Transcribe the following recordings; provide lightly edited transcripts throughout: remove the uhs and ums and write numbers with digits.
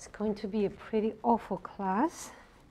It's going to be a pretty awful class.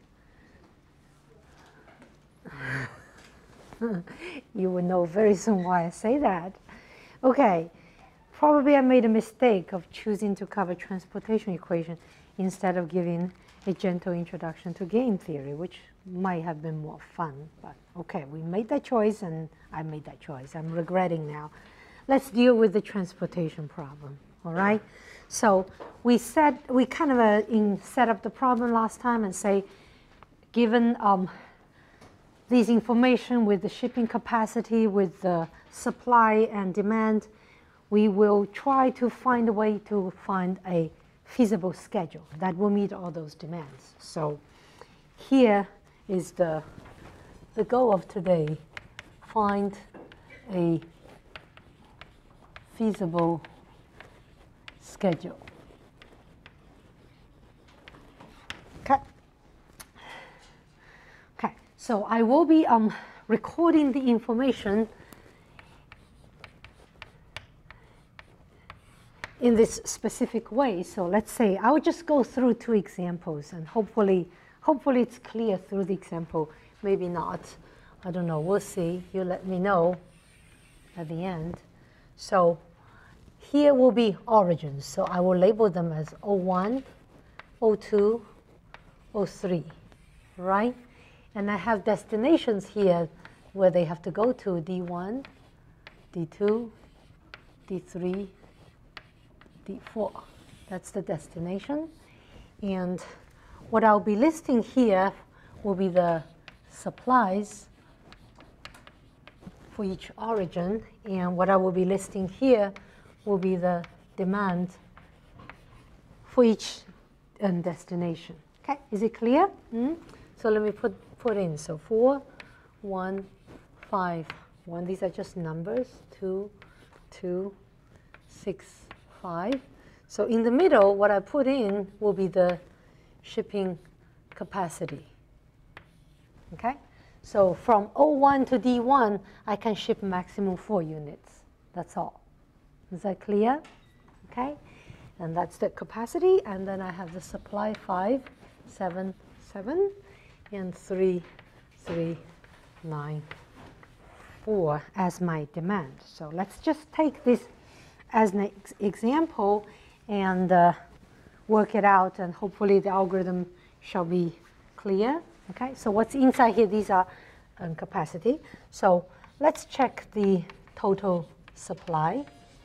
You will know very soon why I say that. Okay, probably I made a mistake of choosing to cover transportation equation instead of giving a gentle introduction to game theory, which might have been more fun. But okay, we made that choice, and I made that choice. I'm regretting now. Let's deal with the transportation problem, all right? So we kind of set up the problem last time and say, given these information with the shipping capacity, with the supply and demand, we will try to find a way to find a feasible schedule that will meet all those demands. So here is the goal of today: find a feasible schedule. Okay. Okay. So I will be recording the information in this specific way. So let's say I will just go through 2 examples, and hopefully it's clear through the example. Maybe not. I don't know. We'll see. You let me know at the end. So here will be origins. So I will label them as O1, O2, O3, right? And I have destinations here where they have to go to: D1, D2, D3, D4. That's the destination. And what I'll be listing here will be the supplies for each origin. And what I will be listing here will be the demand for each destination. Okay, is it clear? So let me put in. So 4, 1, 5, 1. These are just numbers. 2, 2, 6, 5. So in the middle, what I put in will be the shipping capacity. Okay? So from O1 to D1, I can ship maximum 4 units. That's all. Is that clear? Okay? And that's the capacity. And then I have the supply 5, 7, 7, and 3, 3, 9, 4 as my demand. So let's just take this as an example and work it out, and hopefully the algorithm shall be clear. Okay, so what's inside here? These are capacity. So let's check the total supply.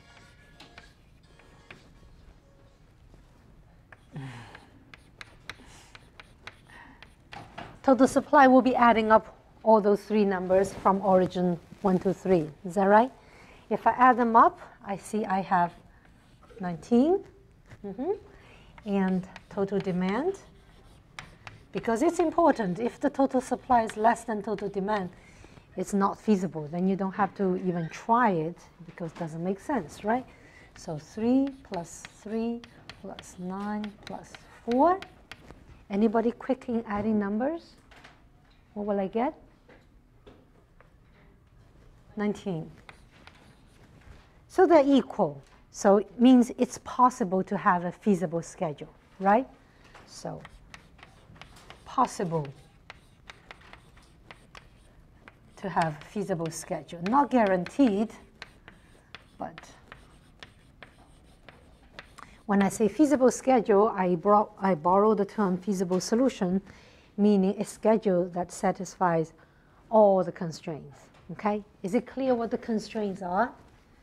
Total supply will be adding up all those 3 numbers from origin 1 to 3. Is that right? If I add them up, I see I have 19. And total demand, because it's important. If the total supply is less than total demand, it's not feasible. Then you don't have to even try it, because it doesn't make sense, right? So 3 plus 3 plus 9 plus 4. Anybody quick in adding numbers? What will I get? 19. So they're equal. So it means it's possible to have a feasible schedule, right? So possible to have a feasible schedule. Not guaranteed, but when I say feasible schedule, I borrow the term feasible solution, meaning a schedule that satisfies all the constraints. Okay? Is it clear what the constraints are?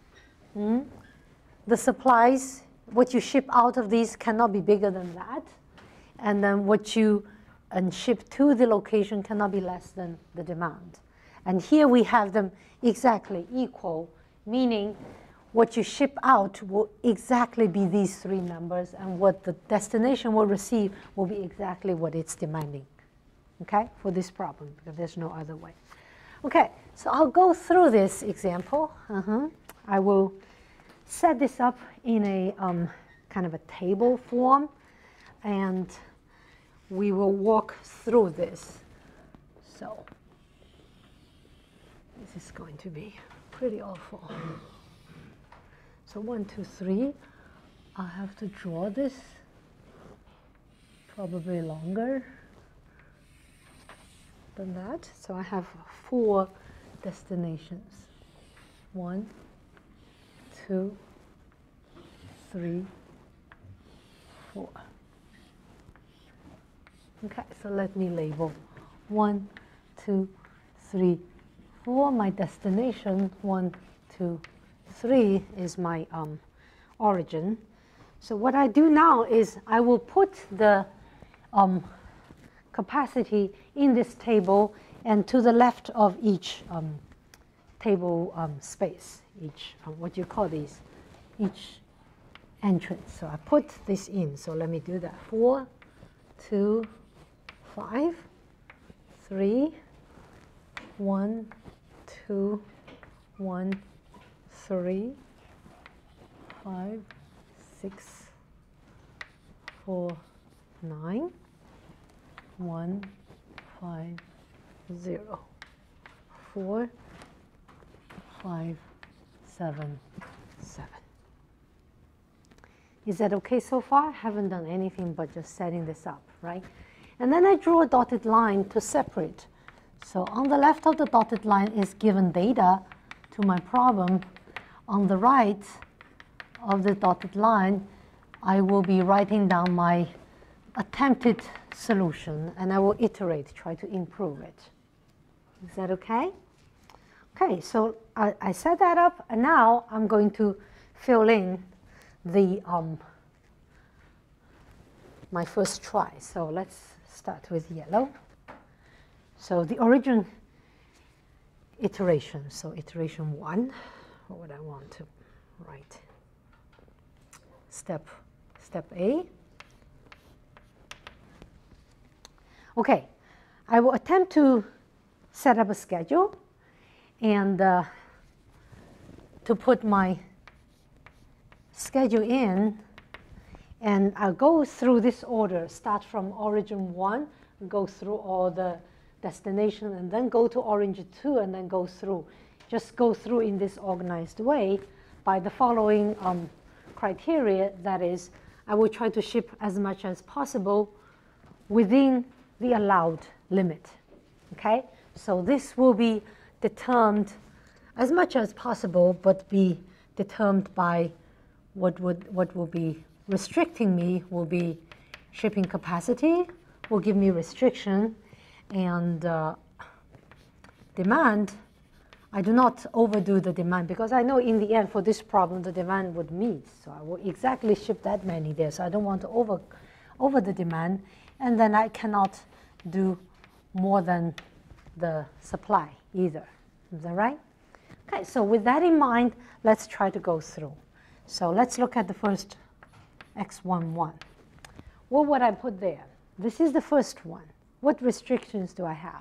The supplies, what you ship out of these cannot be bigger than that. And then what you ship to the location cannot be less than the demand. And here we have them exactly equal, meaning what you ship out will exactly be these 3 numbers, and what the destination will receive will be exactly what it's demanding, okay, for this problem, because there's no other way. Okay, so I'll go through this example. I will set this up in a kind of a table form, and we will walk through this. So this is going to be pretty awful. So 1, 2, 3. I have to draw this probably longer than that. So I have 4 destinations. 1, 2, 3, 4. Okay, so let me label 1, 2, 3, 4. My destination, 1, 2, 3 is my origin. So what I do now is I will put the capacity in this table and to the left of each table space, each, what do you call these? Each entrance. So I put this in. So let me do that. 4, 2, 5, 3, 1, 2, 1, 3, 5, 6, 4, 9, 1, 5, 0, 4, 5, 7, 7. Is that okay so far? I haven't done anything but just setting this up, right? And then I drew a dotted line to separate. So on the left of the dotted line is given data to my problem. On the right of the dotted line, I will be writing down my attempted solution, and I will iterate, try to improve it. Is that okay? Okay, so I set that up, and now I'm going to fill in the my first try. So let's start with yellow. So the origin iteration. So iteration 1, what would I want to write? Step A. Okay, I will attempt to set up a schedule and to put my schedule in, and I'll go through this order, start from origin 1, go through all the destination, and then go to origin 2, and then go through. Just go through in this organized way by the following criteria. That is, I will try to ship as much as possible within the allowed limit. Okay? So this will be determined as much as possible, but be determined by what will be restricting me will be shipping capacity, will give me restriction, and demand. I do not overdo the demand because I know in the end for this problem the demand would meet. So I will exactly ship that many there. So I don't want to over the demand, and then I cannot do more than the supply either. Is that right? Okay, so with that in mind, let's try to go through. So let's look at the first X11. What would I put there? This is the first one. What restrictions do I have?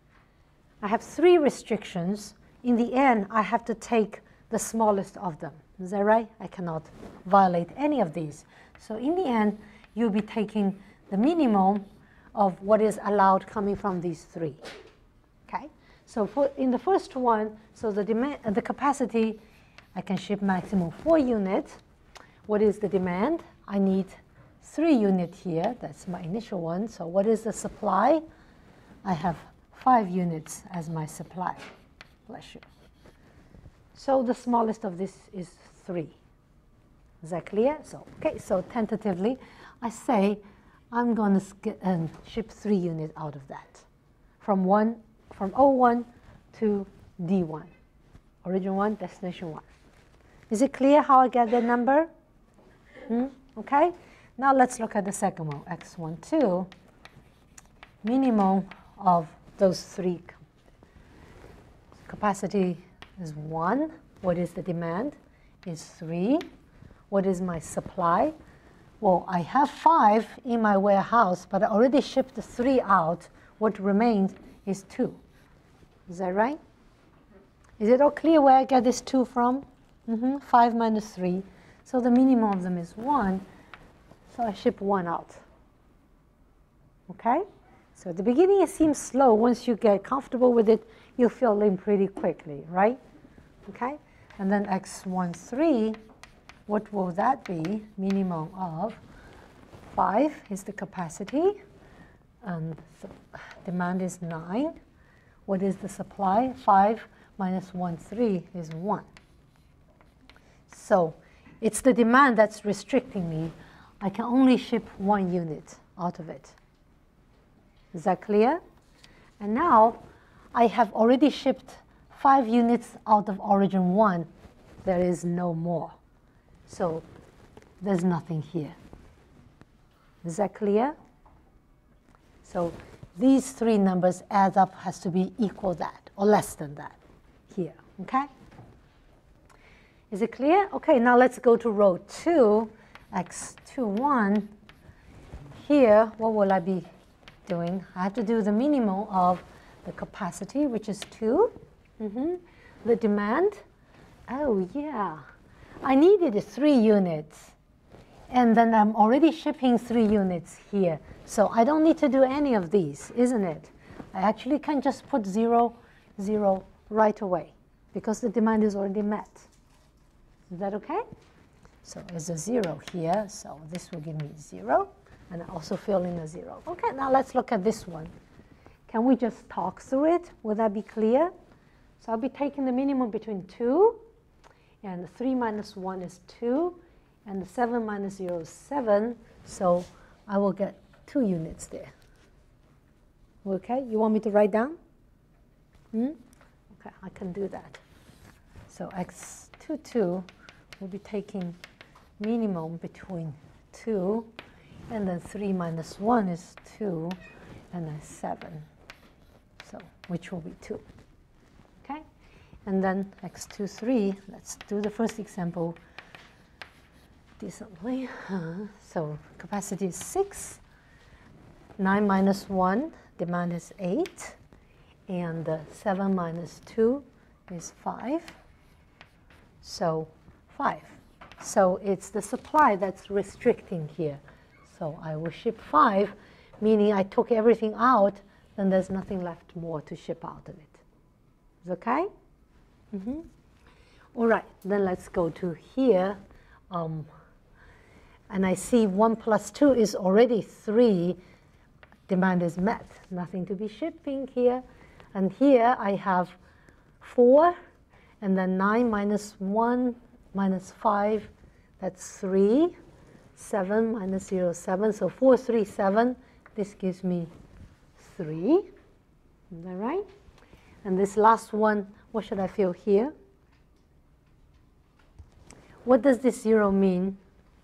I have 3 restrictions. In the end, I have to take the smallest of them. Is that right? I cannot violate any of these. So in the end, you'll be taking the minimum of what is allowed coming from these 3. Okay? So in the first one, so the capacity, I can ship maximum 4 units. What is the demand? I need 3 units here. That's my initial one. So what is the supply? I have 5 units as my supply. Bless you. So the smallest of this is 3. Is that clear? So okay. So tentatively, I say I'm going to ship 3 units out of that, from O1 to D1, origin 1, destination 1. Is it clear how I get the number? Okay. Now let's look at the second one, X12. Minimum of those 3. Capacity is 1. What is the demand? Is 3. What is my supply? Well, I have 5 in my warehouse, but I already shipped the 3 out. What remains is 2. Is that right? Is it all clear where I get this 2 from? 5 minus 3. So the minimum of them is 1. So I ship 1 out. Okay? So at the beginning, it seems slow. Once you get comfortable with it, you'll fill in pretty quickly, right? Okay? And then X13, what will that be? Minimum of 5 is the capacity, and the demand is 9. What is the supply? 5 minus 1, 3 is 1. So it's the demand that's restricting me. I can only ship 1 unit out of it. Is that clear? And now I have already shipped 5 units out of origin 1. There is no more. So there's nothing here. Is that clear? So these 3 numbers add up has to be equal that or less than that here. Okay? Is it clear? Okay, now let's go to row 2, x21. Here, what will I be doing? I have to do the minimum of the capacity, which is 2. The demand, oh yeah, I needed 3 units. And then I'm already shipping 3 units here. So I don't need to do any of these, isn't it? I actually can just put 0, 0 right away because the demand is already met. Is that okay? So there's a 0 here, so this will give me 0. And I also fill in a 0. Okay, now let's look at this one. Can we just talk through it? Will that be clear? So I'll be taking the minimum between 2, and 3 minus 1 is 2, and 7 minus 0 is 7. So I will get 2 units there. Okay, you want me to write down? Okay, I can do that. So x22 will be taking minimum between 2, and then 3 minus 1 is 2, and then 7, so which will be 2. Okay, and then x23, let's do the first example decently. So capacity is 6, 9 minus 1, demand is 8, and 7 minus 2 is 5, so 5. So it's the supply that's restricting here. So I will ship 5, meaning I took everything out, then there's nothing left more to ship out of it. Is okay? All right, then let's go to here. And I see 1 plus 2 is already 3. Demand is met. Nothing to be shipping here. And here I have 4, and then 9 minus 1 minus 5, that's 3. 7 minus 0, 7. So 4, 3, 7. This gives me 3. Is that right? And this last one, what should I fill here? What does this 0 mean?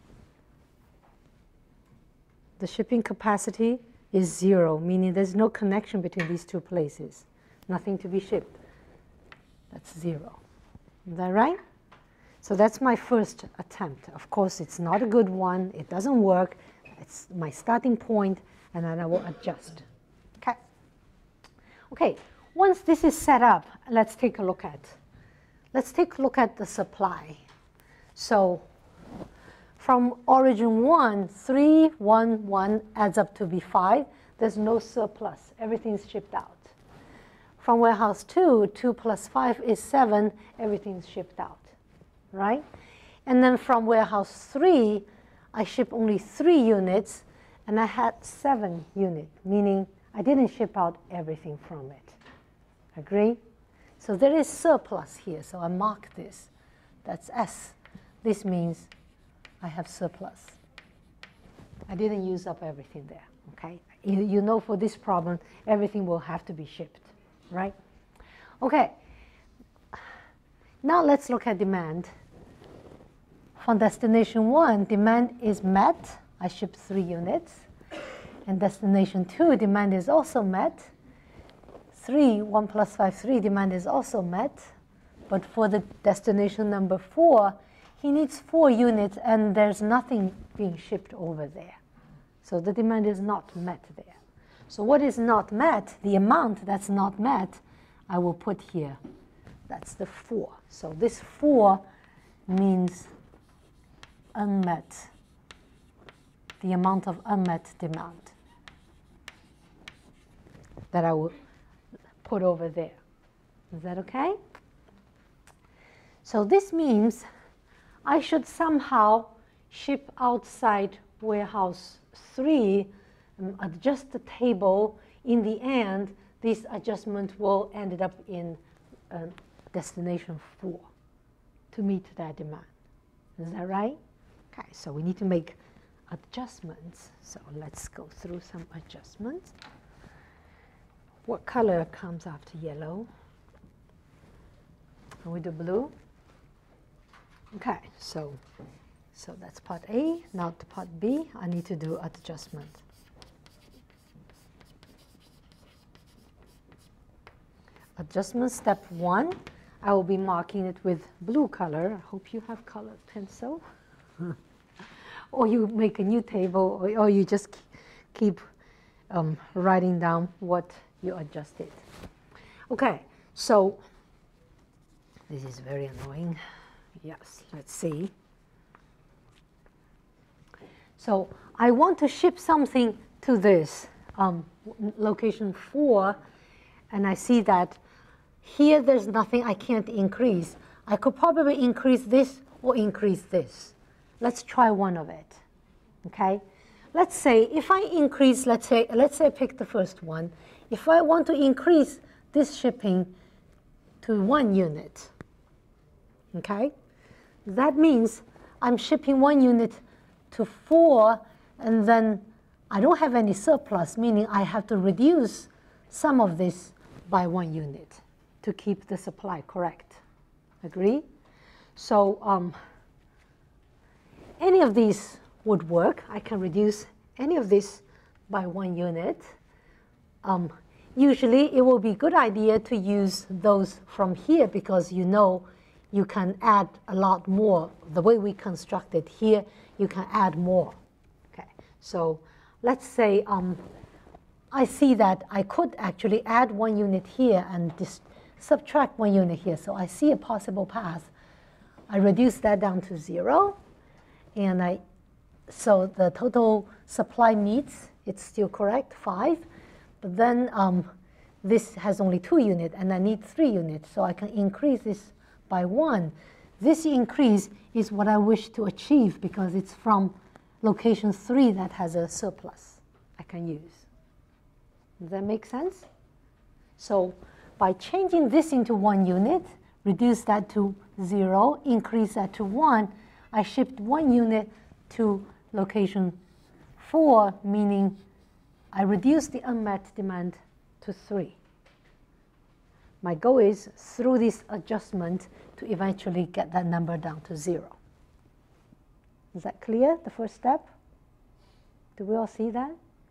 The shipping capacity is 0, meaning there's no connection between these 2 places. Nothing to be shipped. That's 0. Is that right? So that's my first attempt. Of course, it's not a good one. It doesn't work. It's my starting point, and then I will adjust. Okay. Okay. Once this is set up, let's take a look at. Let's take a look at the supply. So from origin 1, 3, 1, 1 adds up to be 5. There's no surplus. Everything's shipped out. From warehouse 2, 2 plus 5 is 7. Everything's shipped out. Right? And then from warehouse 3, I ship only 3 units, and I had 7 units, meaning I didn't ship out everything from it. Agree? So there is surplus here, so I mark this. That's S. This means I have surplus. I didn't use up everything there, okay? You know for this problem, everything will have to be shipped, right? Okay. Now let's look at demand. From destination 1, demand is met. I shipped 3 units. And destination 2, demand is also met. 3, 1 plus 5, 3, demand is also met. But for the destination number 4, he needs 4 units, and there's nothing being shipped over there. So the demand is not met there. So what is not met, the amount that's not met, I will put here. That's the 4. So this 4 means unmet, the amount of unmet demand that I will put over there. Is that okay? So this means I should somehow ship outside warehouse 3, adjust the table, in the end, this adjustment will end up in destination 4 to meet that demand. Is that right? Okay, so we need to make adjustments. So let's go through some adjustments. What color comes after yellow? Can we do blue? Okay, so that's part A. Now to part B, I need to do adjustment. Adjustment step 1, I will be marking it with blue color. I hope you have colored pencil. Or you make a new table, or you just keep writing down what you adjusted. Okay, so this is very annoying. Yes, let's see. So I want to ship something to this location 4, and I see that here there's nothing I can't increase. I could probably increase this or increase this. Let's try one of it. Okay? Let's say if I increase, let's say I pick the first one. If I want to increase this shipping to 1 unit, okay? That means I'm shipping 1 unit to 4, and then I don't have any surplus, meaning I have to reduce some of this by 1 unit to keep the supply correct. Agree? So any of these would work. I can reduce any of this by 1 unit. Usually, it will be a good idea to use those from here because you know you can add a lot more. The way we construct it here, you can add more. Okay, so let's say I see that I could actually add 1 unit here and subtract 1 unit here. So I see a possible path. I reduce that down to 0, and so the total supply meets. It's still correct, 5. But then this has only 2 units, and I need 3 units. So I can increase this by 1. This increase is what I wish to achieve because it's from location 3 that has a surplus I can use. Does that make sense? So by changing this into 1 unit, reduce that to 0, increase that to 1, I shipped 1 unit to location 4, meaning I reduce the unmet demand to 3. My goal is, through this adjustment, to eventually get that number down to 0. Is that clear, the first step? Do we all see that?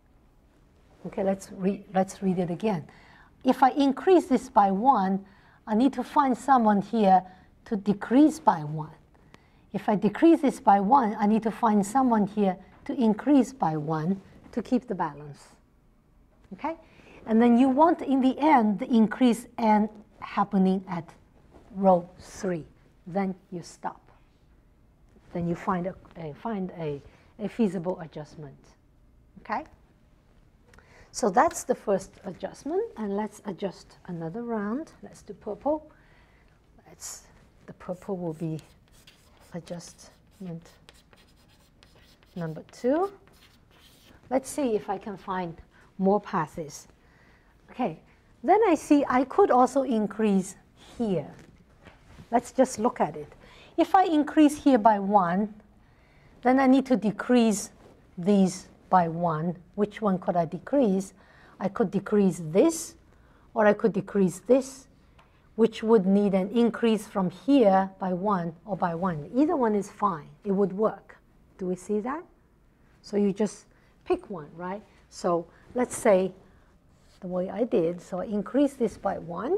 Okay, let's read it again. If I increase this by 1, I need to find someone here to decrease by 1. If I decrease this by 1, I need to find someone here to increase by 1 to keep the balance. Okay? And then you want, in the end, the increase and happening at row 3. Then you stop. Then you find a feasible adjustment. Okay? So that's the first adjustment. And let's adjust another round. Let's do purple. The purple will be adjustment number 2. Let's see if I can find more passes. Okay, then I see I could also increase here. Let's just look at it. If I increase here by 1, then I need to decrease these by 1. Which one could I decrease? I could decrease this, or I could decrease this, which would need an increase from here by 1 or by 1. Either one is fine. It would work. Do we see that? So you just pick one, right? So let's say the way I did, so I increase this by 1.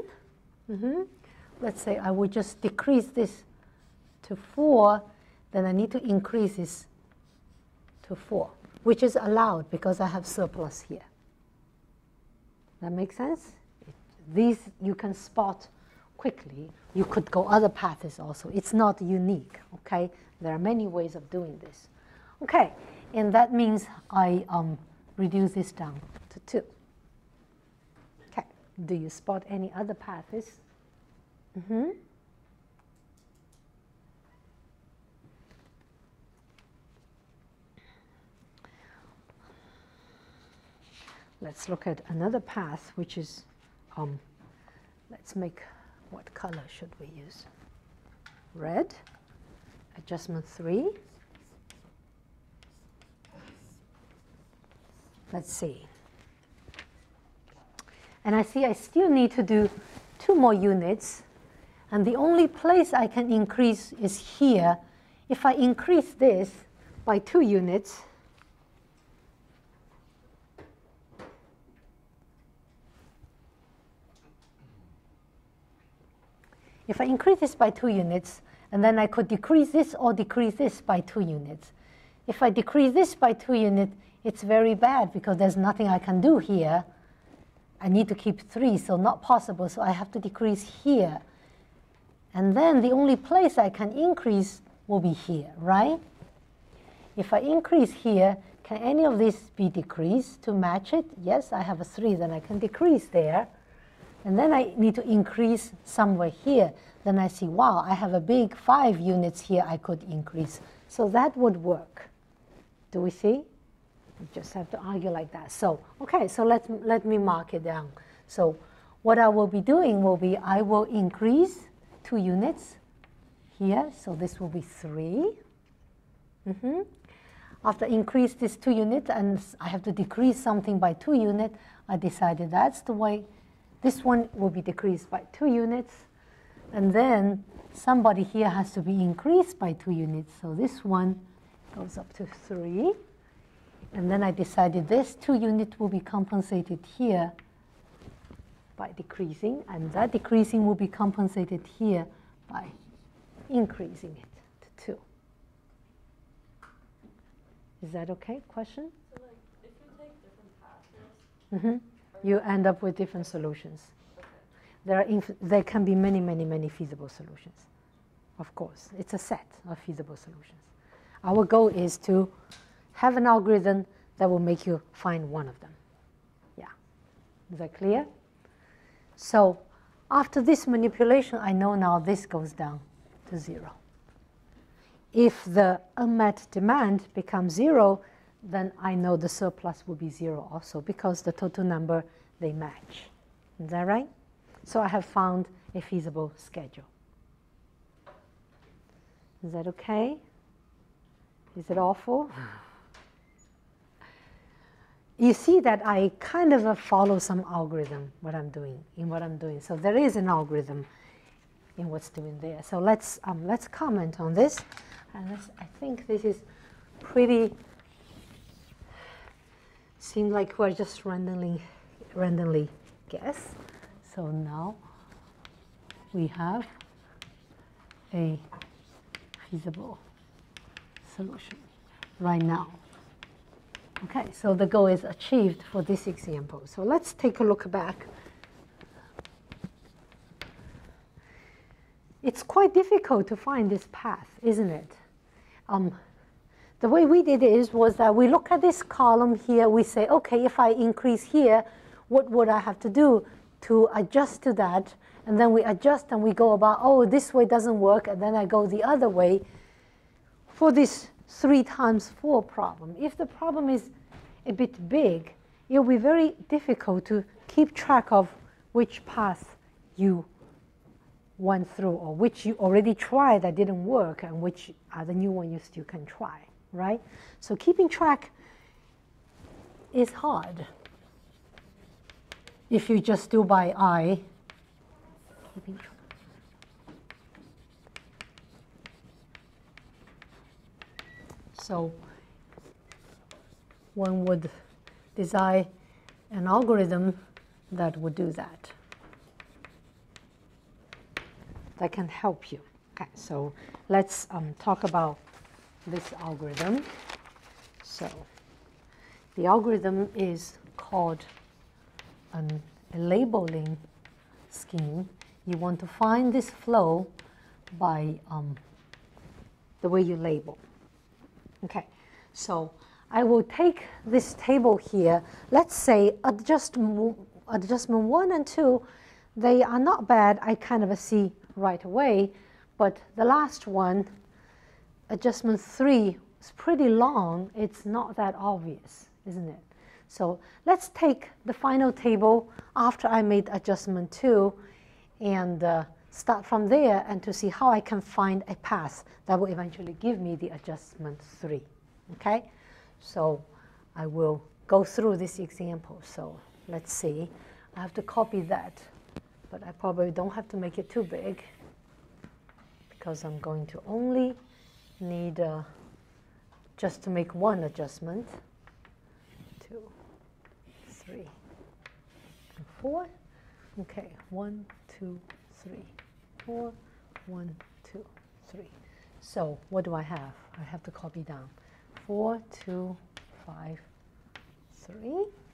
Let's say I would just decrease this to 4, then I need to increase this to 4, which is allowed because I have surplus here. That makes sense? These you can spot quickly. You could go other paths also. It's not unique, okay? There are many ways of doing this. Okay, and that means I reduce this down to 2. Okay, do you spot any other paths? let's look at another path, which is, let's make, what color should we use? Red, adjustment 3. Let's see. And I see I still need to do 2 more units. And the only place I can increase is here. If I increase this by 2 units, if I increase this by 2 units, and then I could decrease this or decrease this by 2 units. If I decrease this by 2 units, it's very bad because there's nothing I can do here. I need to keep 3, so not possible, so I have to decrease here. And then the only place I can increase will be here, right? If I increase here, can any of this be decreased to match it? Yes, I have a 3, then I can decrease there. And then I need to increase somewhere here. Then I see, wow, I have a big 5 units here I could increase. So that would work. Do we see? You just have to argue like that. So, okay, so let me mark it down. So what I will be doing will be I will increase 2 units here. So this will be 3. After increase this 2 units, and I have to decrease something by 2 units, I decided that's the way. This one will be decreased by 2 units. And then somebody here has to be increased by 2 units. So this one goes up to 3. And then I decided this 2 units will be compensated here by decreasing. And that decreasing will be compensated here by increasing it to 2. Is that okay? Question? So like, if you take different paths, You end up with different solutions. okay. There can be many, many, many feasible solutions. Of course, it's a set of feasible solutions. Our goal is to have an algorithm that will make you find one of them. Yeah, is that clear? So after this manipulation, I know now this goes down to 0. If the unmet demand becomes 0, then I know the surplus will be 0 also because the total number, they match. Is that right? So I have found a feasible schedule. Is that okay? Is it awful? You see that I kind of follow some algorithm in what I'm doing. So there is an algorithm in what's doing there. So let's comment on this. And I think this is pretty. Seems like we're just randomly guess. So now we have a feasible solution right now. Okay, so the goal is achieved for this example. So let's take a look back. It's quite difficult to find this path, isn't it? The way we did it was that we look at this column here, we say, okay, if I increase here, what would I have to do to adjust to that? And then we adjust and we go about, oh, this way doesn't work, and then I go the other way for this 3 times 4 problem. If the problem is a bit big, it will be very difficult to keep track of which path you went through or which you already tried that didn't work and which are the new one you still can try, right? So keeping track is hard. If you just do by eye, keeping track. So one would design an algorithm that would do that. That can help you. Okay, so let's talk about this algorithm. So the algorithm is called a labeling scheme. You want to find this flow by the way you label. Okay, so I will take this table here. Let's say adjustment 1 and 2, they are not bad. I kind of see right away, but the last one, adjustment 3, is pretty long. It's not that obvious, isn't it? So let's take the final table after I made adjustment 2 and start from there and to see how I can find a path that will eventually give me the adjustment 3. Okay? So I will go through this example. So let's see. I have to copy that, but I probably don't have to make it too big because I'm going to only need just to make one adjustment. 2, 3, and 4. Okay, 1, 2, 3, 4, 1, 2, 3. So what do I have? I have to copy down 4, 2, 5, 3,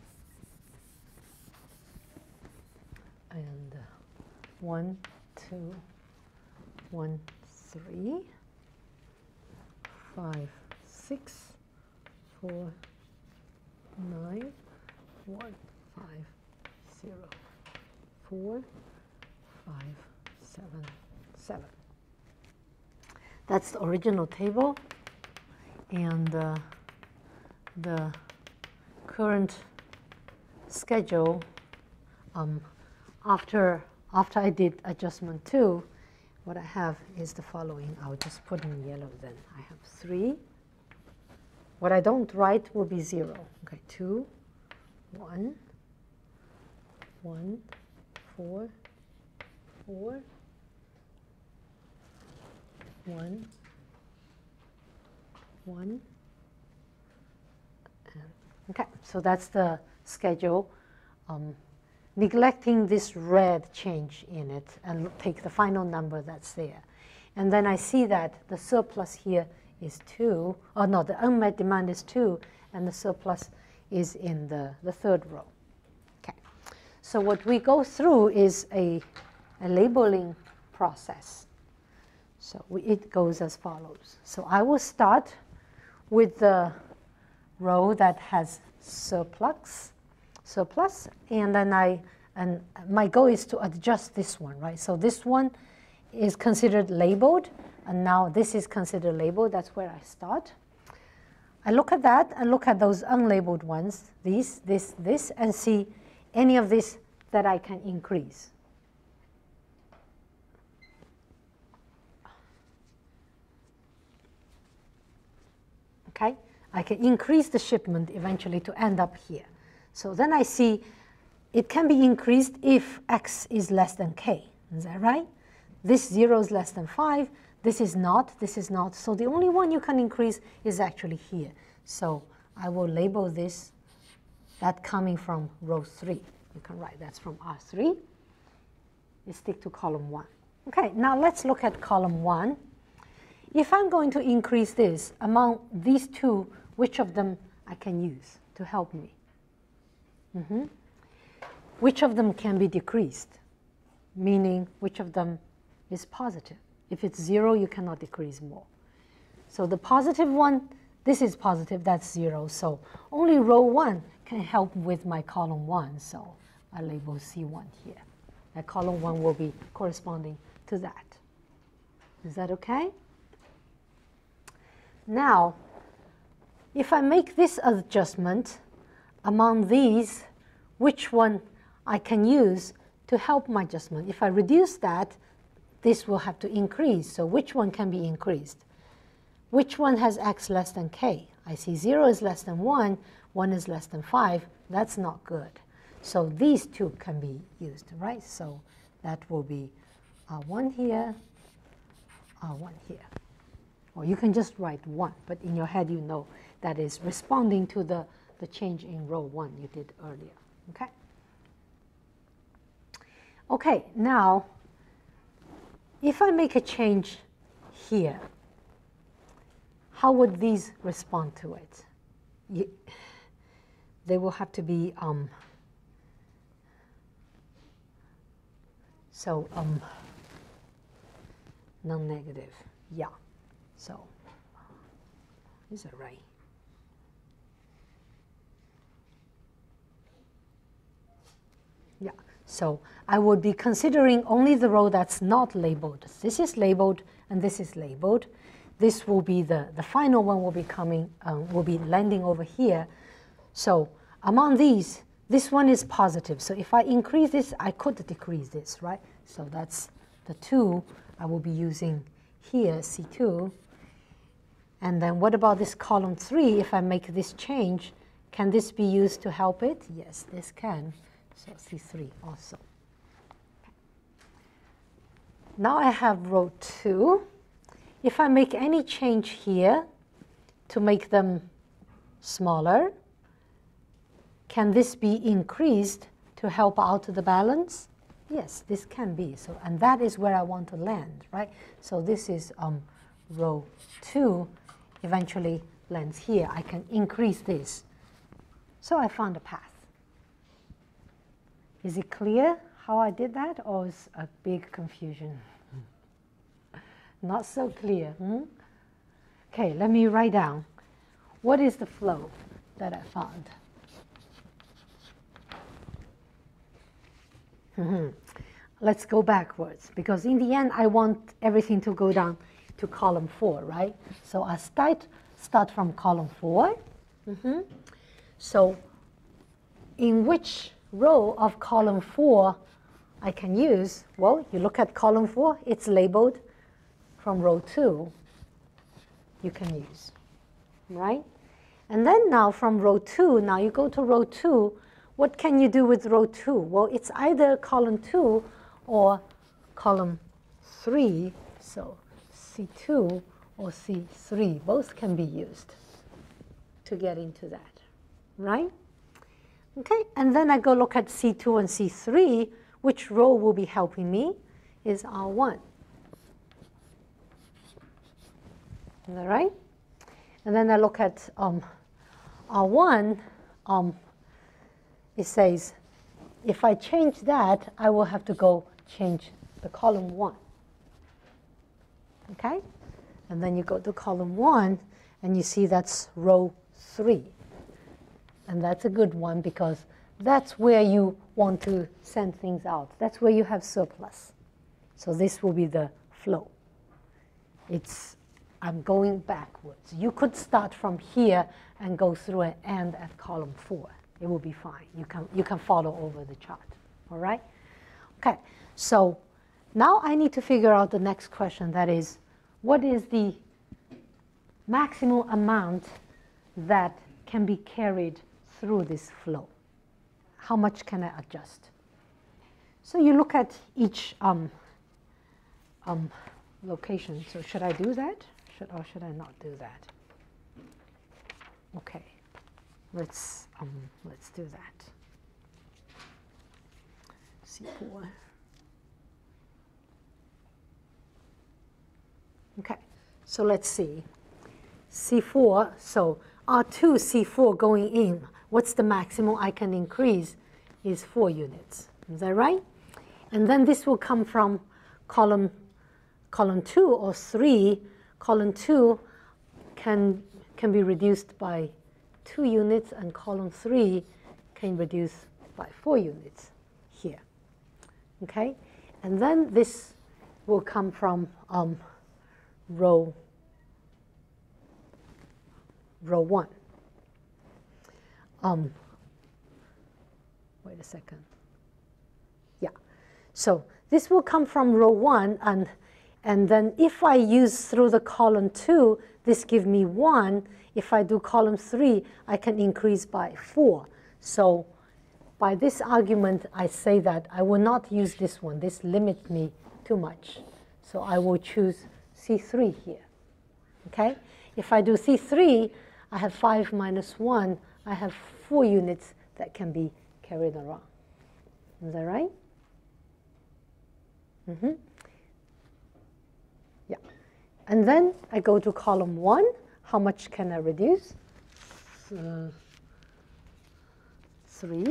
and 1, 2, 1, 3, 5, 6, 4, 9, 1, 5, 0, 4, 5, 7, 7. That's the original table, and the current schedule after I did adjustment 2, what I have is the following. I'll just put in yellow then. I have 3. What I don't write will be 0. Okay, 2, 1, 1, 4, 4, 1, 1. Okay, so that's the schedule. Neglecting this red change in it and take the final number that's there. And then I see that the surplus here is 2. Oh, no, the unmet demand is 2, and the surplus is in the third row. Okay, so what we go through is a labeling process. So it goes as follows. So I will start with the row that has surplus, and then my goal is to adjust this one, right? So this one is considered labeled, and now this is considered labeled. That's where I start. I look at that and look at those unlabeled ones, this, and see any of this that I can increase. Okay, I can increase the shipment eventually to end up here. So then I see it can be increased if x is less than k. Is that right? This 0 is less than 5. This is not. This is not. So the only one you can increase is actually here. So I will label this, that coming from row 3. You can write that's from R3. You stick to column 1. Okay, now let's look at column 1. If I'm going to increase this, among these two, which of them I can use to help me? Which of them can be decreased? Meaning, which of them is positive? If it's 0, you cannot decrease more. So the positive one, this is positive, that's 0. So only row 1 can help with my column 1. So I label C1 here. That column 1 will be corresponding to that. Is that okay? Now, if I make this adjustment among these, which one I can use to help my adjustment? If I reduce that, this will have to increase. So which one can be increased? Which one has x less than k? I see 0 is less than 1, 1 is less than 5. That's not good. So these two can be used, right? So that will be 1 here, 1 here. Or you can just write 1, but in your head you know that is responding to the change in row 1 you did earlier. Okay? Okay, now if I make a change here, how would these respond to it? They will have to be non-negative. Yeah. So is that right? Yeah. So I would be considering only the row that's not labeled. This is labeled and this is labeled. This will be the final one will be coming, will be landing over here. So among these, this one is positive. So if I increase this, I could decrease this, right? So that's the 2 I will be using here, C2. And then what about this column 3? If I make this change, can this be used to help it? Yes, this can. So C3 also. Now I have row 2. If I make any change here to make them smaller, can this be increased to help out the balance? Yes, this can be. So, and that is where I want to land, right? So this is row 2 eventually lands here. I can increase this. So I found a path. Is it clear how I did that, or is a big confusion? Not so clear. Okay, let me write down. What is the flow that I found? Let's go backwards, because in the end, I want everything to go down to column 4, right? So I start from column 4. So in which row of column 4 I can use? Well, you look at column 4, it's labeled from row 2. You can use, right? And then now from row 2, now you go to row 2. What can you do with row 2? Well, it's either column 2 or column 3. So C2 or C3, both can be used to get into that, right? Okay, and then I go look at C2 and C3. Which row will be helping me is R1. Is that right? And then I look at R1. It says, if I change that, I will have to go change the column 1. Okay? And then you go to column 1, and you see that's row 3. And that's a good one, because that's where you want to send things out. That's where you have surplus. So this will be the flow. I'm going backwards. You could start from here and go through and end at column 4. It will be fine. You can follow over the chart. All right? Okay. So now I need to figure out the next question. That is, what is the maximum amount that can be carried through this flow? How much can I adjust? So you look at each location. So should I do that? Or should I not do that? Okay, let's do that. C4. Okay, so let's see. C4. So R2 C4 going in. What's the maximum I can increase is 4 units. Is that right? And then this will come from column 2 or 3. Column 2 can be reduced by 2 units, and column 3 can reduce by 4 units here. Okay? And then this will come from row 1. Wait a second. Yeah. So this will come from row 1, and then if I use through the column 2, this gives me 1. If I do column 3, I can increase by 4. So by this argument, I say that I will not use this one. This limits me too much. So I will choose C3 here. Okay? If I do C3, I have 5 minus 1. I have 4 units that can be carried around. Is that right? Yeah. And then I go to column 1. How much can I reduce? 3.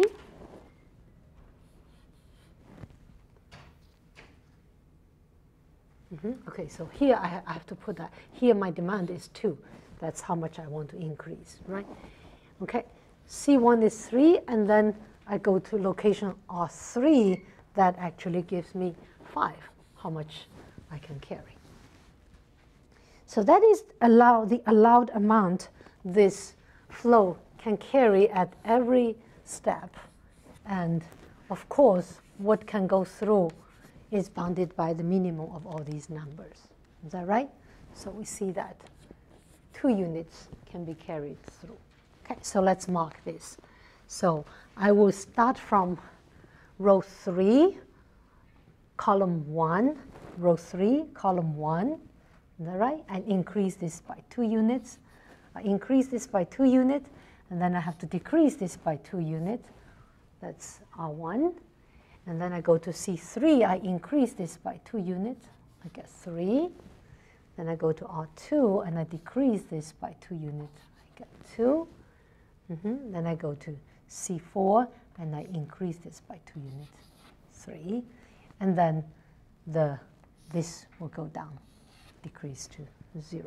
Okay, so here I have to put that. Here my demand is 2. That's how much I want to increase, right? Okay, C1 is 3, and then I go to location R3. That actually gives me 5, how much I can carry. So that is the allowed amount this flow can carry at every step. And of course, what can go through is bounded by the minimum of all these numbers. Is that right? So we see that 2 units can be carried through. Okay, so let's mark this. So I will start from row 3, column 1, row 3, column 1. Is that right? And increase this by 2 units. I increase this by 2 units, and then I have to decrease this by 2 units. That's R1. And then I go to C3. I increase this by 2 units. I get 3. Then I go to R2, and I decrease this by 2 units. I get 2. Then I go to C4, and I increase this by 2 units. 3. And then this will go down, decrease to 0.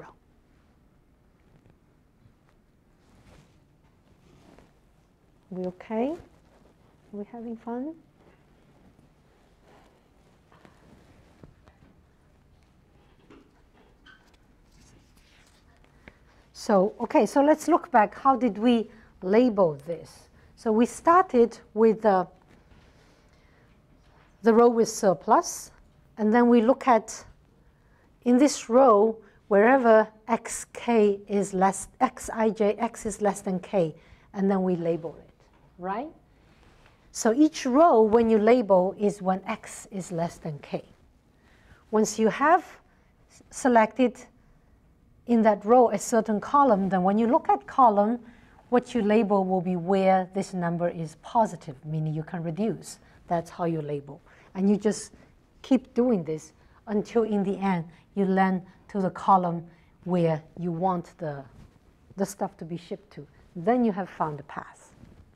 We okay? Are we having fun? So, okay, so let's look back. How did we label this? So we started with the row with surplus, and then we look at, in this row, wherever xk is less, xij, x is less than k, and then we label it, right? So each row, when you label, is when x is less than k. Once you have selected in that row a certain column, then when you look at column, what you label will be where this number is positive, meaning you can reduce. That's how you label. And you just keep doing this until in the end you land to the column where you want the stuff to be shipped to. Then you have found a path.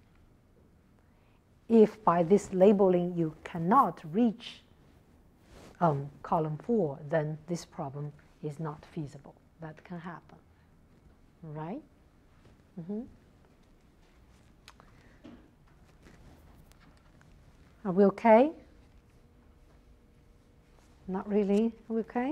If by this labeling you cannot reach column 4, then this problem is not feasible. That can happen, right? Are we okay? Not really. Are we okay?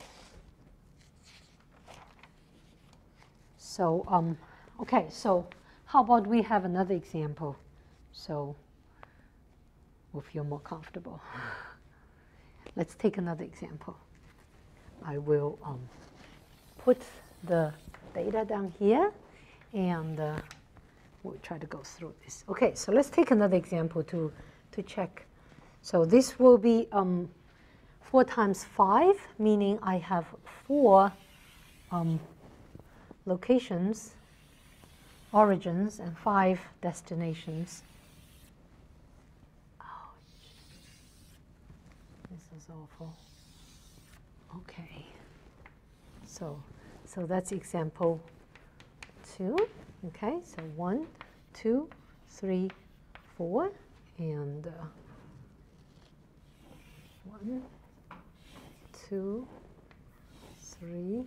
So, okay, so how about we have another example so we'll feel more comfortable. Let's take another example. I will put the data down here, and we'll try to go through this. Okay, so let's take another example to check. So this will be 4 times 5, meaning I have 4 locations, origins, and 5 destinations. Ouch. This is awful. Okay. So that's example 2. Okay, so 1, 2, 3, 4, and 1, 2, 3,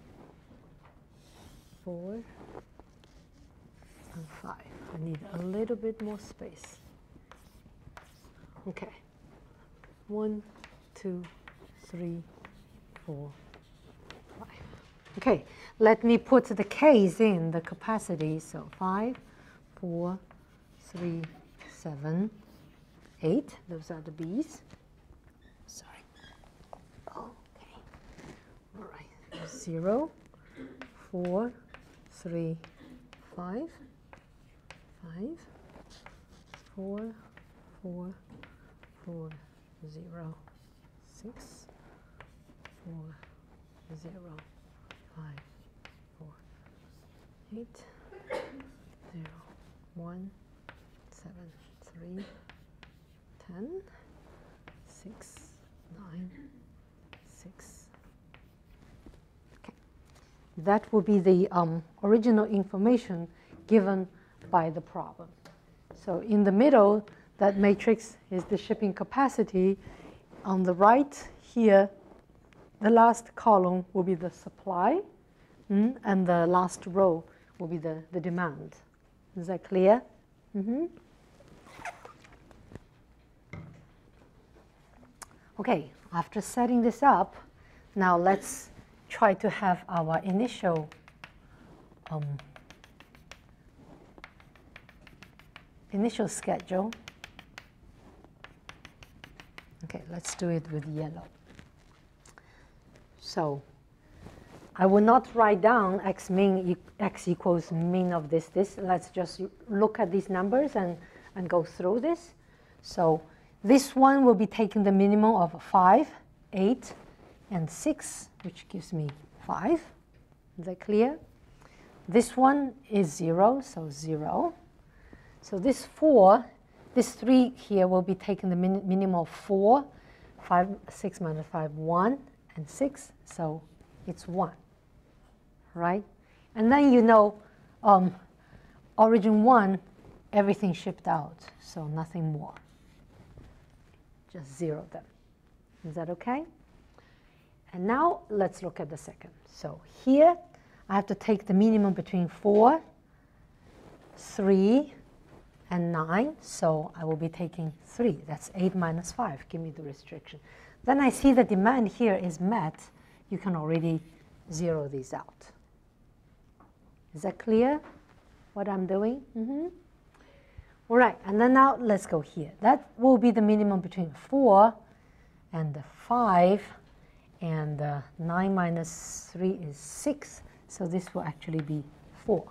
4, and 5. I need a little bit more space. Okay. 1, 2, 3, 4, 5. Okay, let me put the k's in, the capacity. So 5, 4, 3, 7, 8. Those are the b's. Sorry. Okay. All right. 0, 4, 3, 5, 5, 4, 4, 4, 0, 6, 4, 0, 5, 4, 8, 0, 1, 7, 3, 10, 6, 9, 6. Okay. That will be the original information given by the problem. So in the middle, that matrix is the shipping capacity. On the right here, the last column will be the supply, and the last row will be the demand. Is that clear? Okay, after setting this up, now let's try to have our initial initial schedule. Okay, let's do it with yellow. So I will not write down x equals mean of this. Let's just look at these numbers and go through this. So this one will be taking the minimum of 5, 8, and 6, which gives me 5. Is that clear? This one is 0, so 0. So this 4, this 3 here will be taking the minimum of 4, 5, 6 minus 5, 1, and 6, so it's 1, right? And then you know origin 1, everything shipped out, so nothing more. Just 0 them. Is that okay? And now let's look at the second. So here I have to take the minimum between 4, 3, and 9. So I will be taking 3. That's 8 minus 5. Give me the restriction. Then I see the demand here is met. You can already zero these out. Is that clear what I'm doing? All right, and then now let's go here. That will be the minimum between 4 and 5. And 9 minus 3 is 6. So this will actually be 4.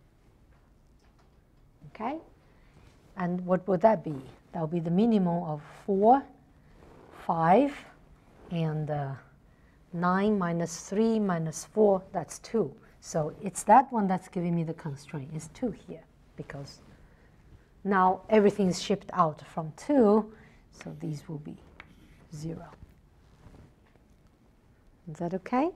Okay? And what would that be? That will be the minimum of 4, 5, and 9 minus 3 minus 4, that's 2. So it's that one that's giving me the constraint. It's 2 here, because now everything is shipped out from 2, so these will be 0. Is that okay?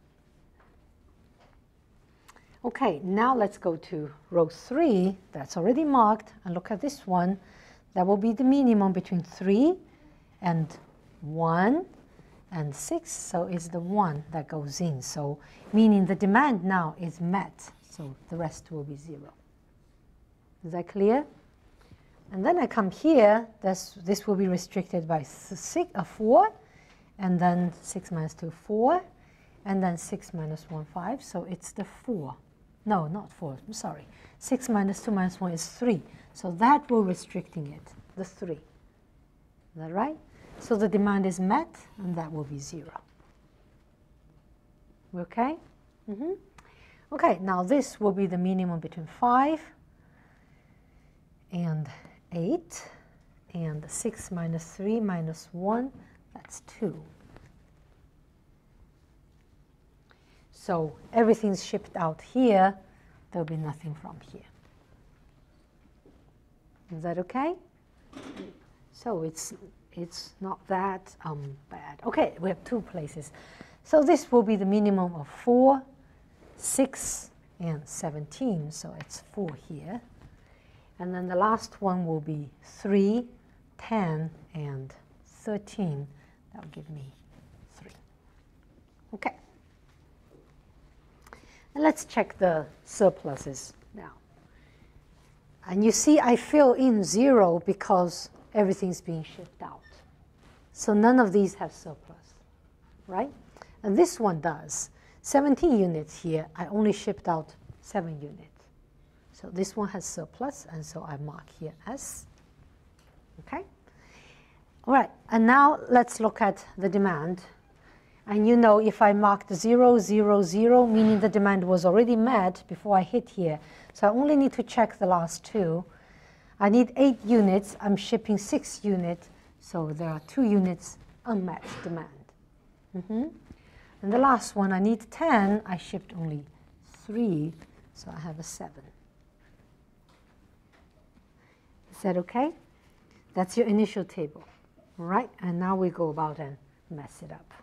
Okay, now let's go to row 3. That's already marked. And look at this one. That will be the minimum between 3 and 1 and 6. So it's the 1 that goes in. So meaning the demand now is met. So the rest will be 0. Is that clear? And then I come here. This will be restricted by 4. And then 6 minus 2, 4. And then 6 minus 1, 5. So it's the 4. No, not 4. I'm sorry. 6 minus 2 minus 1 is 3. So that will restricting it, the 3. Is that right? So the demand is met, and that will be 0. Okay? Okay, now this will be the minimum between 5 and 8. And 6 minus 3 minus 1, that's 2. So everything's shipped out here. There'll be nothing from here. Is that okay? So it's not that bad. Okay, we have 2 places. So this will be the minimum of 4, 6, and 17. So it's 4 here. And then the last one will be 3, 10, and 13. That will give me 3. Okay. And let's check the surpluses now. And you see I fill in 0 because everything's being shipped out. So none of these have surplus, right? And this one does. 17 units here, I only shipped out 7 units. So this one has surplus, and so I mark here S. Okay? All right, and now let's look at the demand. And you know, if I marked 0, 0, 0, meaning the demand was already met before I hit here. So I only need to check the last 2. I need 8 units. I'm shipping 6 units. So there are 2 units unmet demand. And the last one, I need 10. I shipped only 3. So I have a 7. Is that okay? That's your initial table. All right? And now we go about and mess it up.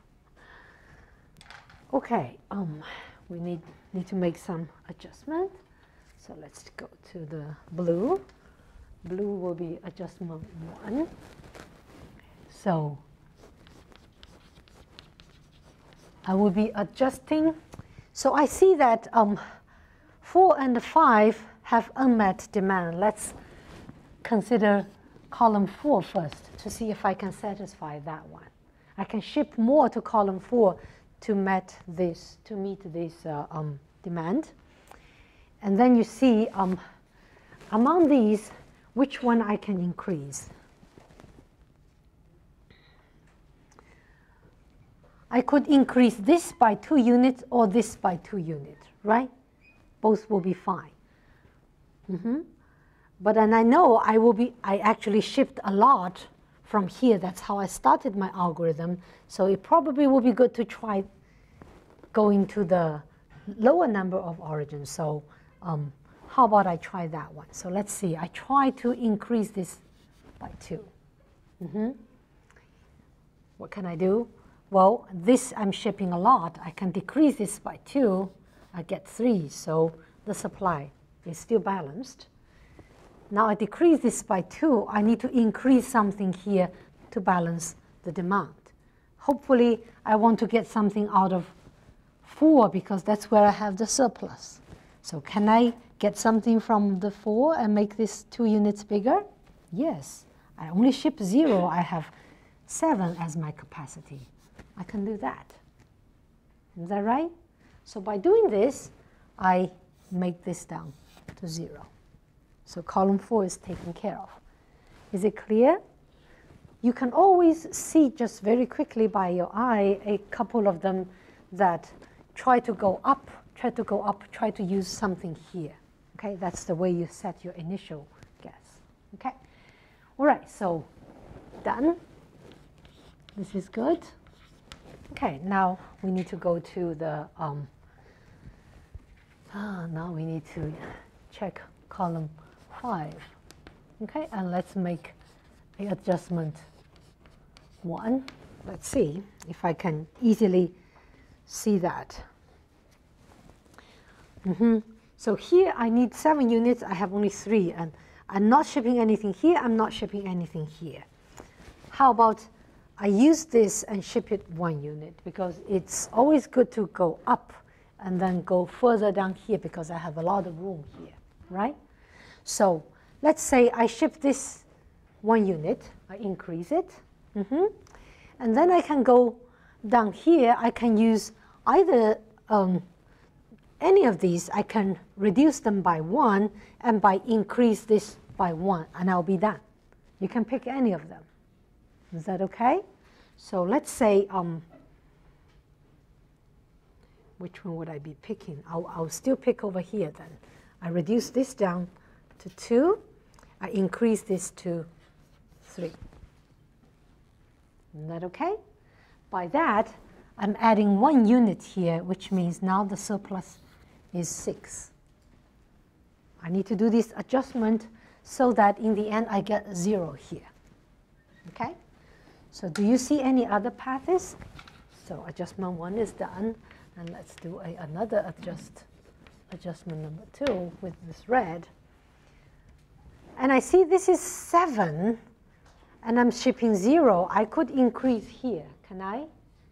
Okay, we need to make some adjustment. So let's go to the blue. Blue will be adjustment 1. So I will be adjusting. So I see that 4 and 5 have unmet demand. Let's consider column 4 first to see if I can satisfy that one. I can ship more to column 4 to meet this demand. And then you see among these, which one I can increase. I could increase this by 2 units or this by 2 units, right? Both will be fine. But then I know I actually shift a lot from here. That's how I started my algorithm. So it probably will be good to try going to the lower number of origins. So how about I try that one? So let's see. I try to increase this by 2. What can I do? Well, this I'm shipping a lot. I can decrease this by 2. I get 3. So the supply is still balanced. Now I decrease this by 2. I need to increase something here to balance the demand. Hopefully, I want to get something out of 4 because that's where I have the surplus. So can I get something from the 4 and make this 2 units bigger? Yes. I only ship 0. I have 7 as my capacity. I can do that. Is that right? So by doing this, I make this down to 0. So column 4 is taken care of. Is it clear? You can always see just very quickly by your eye a couple of them that try to go up, try to use something here. Okay, that's the way you set your initial guess. Okay, all right, so done. This is good. Okay, now we need to go to the, now we need to check column 5. Okay, and let's make the adjustment 1. Let's see if I can easily see that. So here I need 7 units. I have only 3, and I'm not shipping anything here. I'm not shipping anything here. How about I use this and ship it 1 unit, because it's always good to go up and then go further down here because I have a lot of room here, right? So let's say I ship this 1 unit. I increase it. And then I can go down here. I can use either any of these. I can reduce them by 1 and by increase this by 1, and I'll be done. You can pick any of them. Is that okay? So let's say, which one would I be picking? I'll still pick over here then. I reduce this down to 2. I increase this to 3. Isn't that okay? By that, I'm adding 1 unit here, which means now the surplus is 6. I need to do this adjustment so that in the end I get 0 here. Okay? So do you see any other paths? So adjustment 1 is done. And let's do another adjustment number 2 with this red. And I see this is 7, and I'm shipping 0. I could increase here. Can I?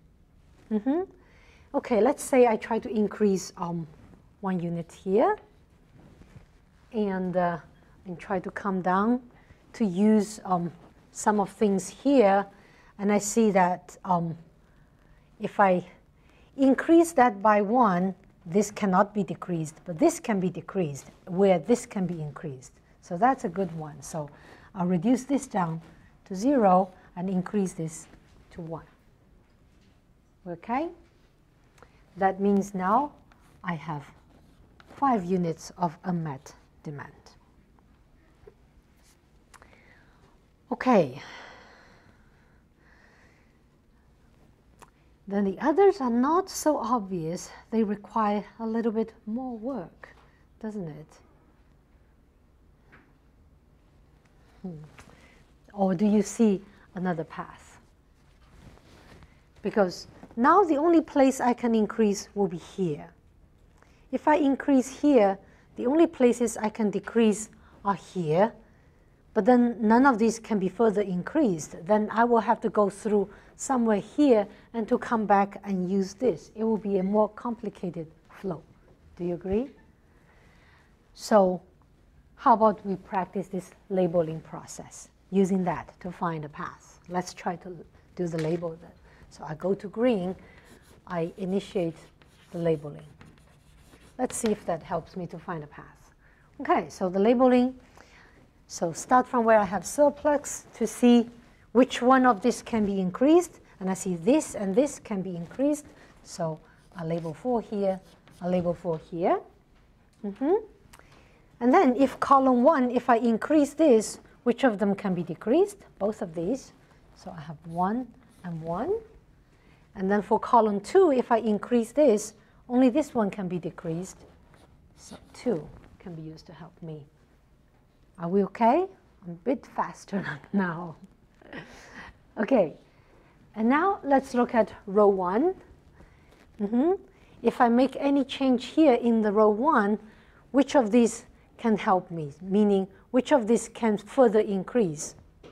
Okay, let's say I try to increase 1 unit here, and try to come down to use some of things here. And I see that if I increase that by 1, this cannot be decreased, but this can be decreased, where this can be increased. So that's a good one. So I'll reduce this down to 0 and increase this to 1. Okay? That means now I have 5 units of unmet demand. Okay. Then the others are not so obvious. They require a little bit more work, doesn't it? Or do you see another path? Because now the only place I can increase will be here. If I increase here, the only places I can decrease are here. But then none of these can be further increased. Then I will have to go through somewhere here and to come back and use this. It will be a more complicated flow. Do you agree? So how about we practice this labeling process, using that to find a path? Let's try to do the label then. So I go to green. I initiate the labeling. Let's see if that helps me to find a path. Okay, so the labeling, So start from where I have surplus to see which one of this can be increased. And I see this and this can be increased. So I'll label 4 here. I'll label 4 here. And then if column 1, if I increase this, which of them can be decreased? Both of these. So I have 1 and 1. And then for column 2, if I increase this, only this one can be decreased. So 2 can be used to help me. Are we okay? I'm a bit faster now. Okay. And now let's look at row 1. If I make any change here in the row 1, which of these can help me? Meaning, which of these can further increase?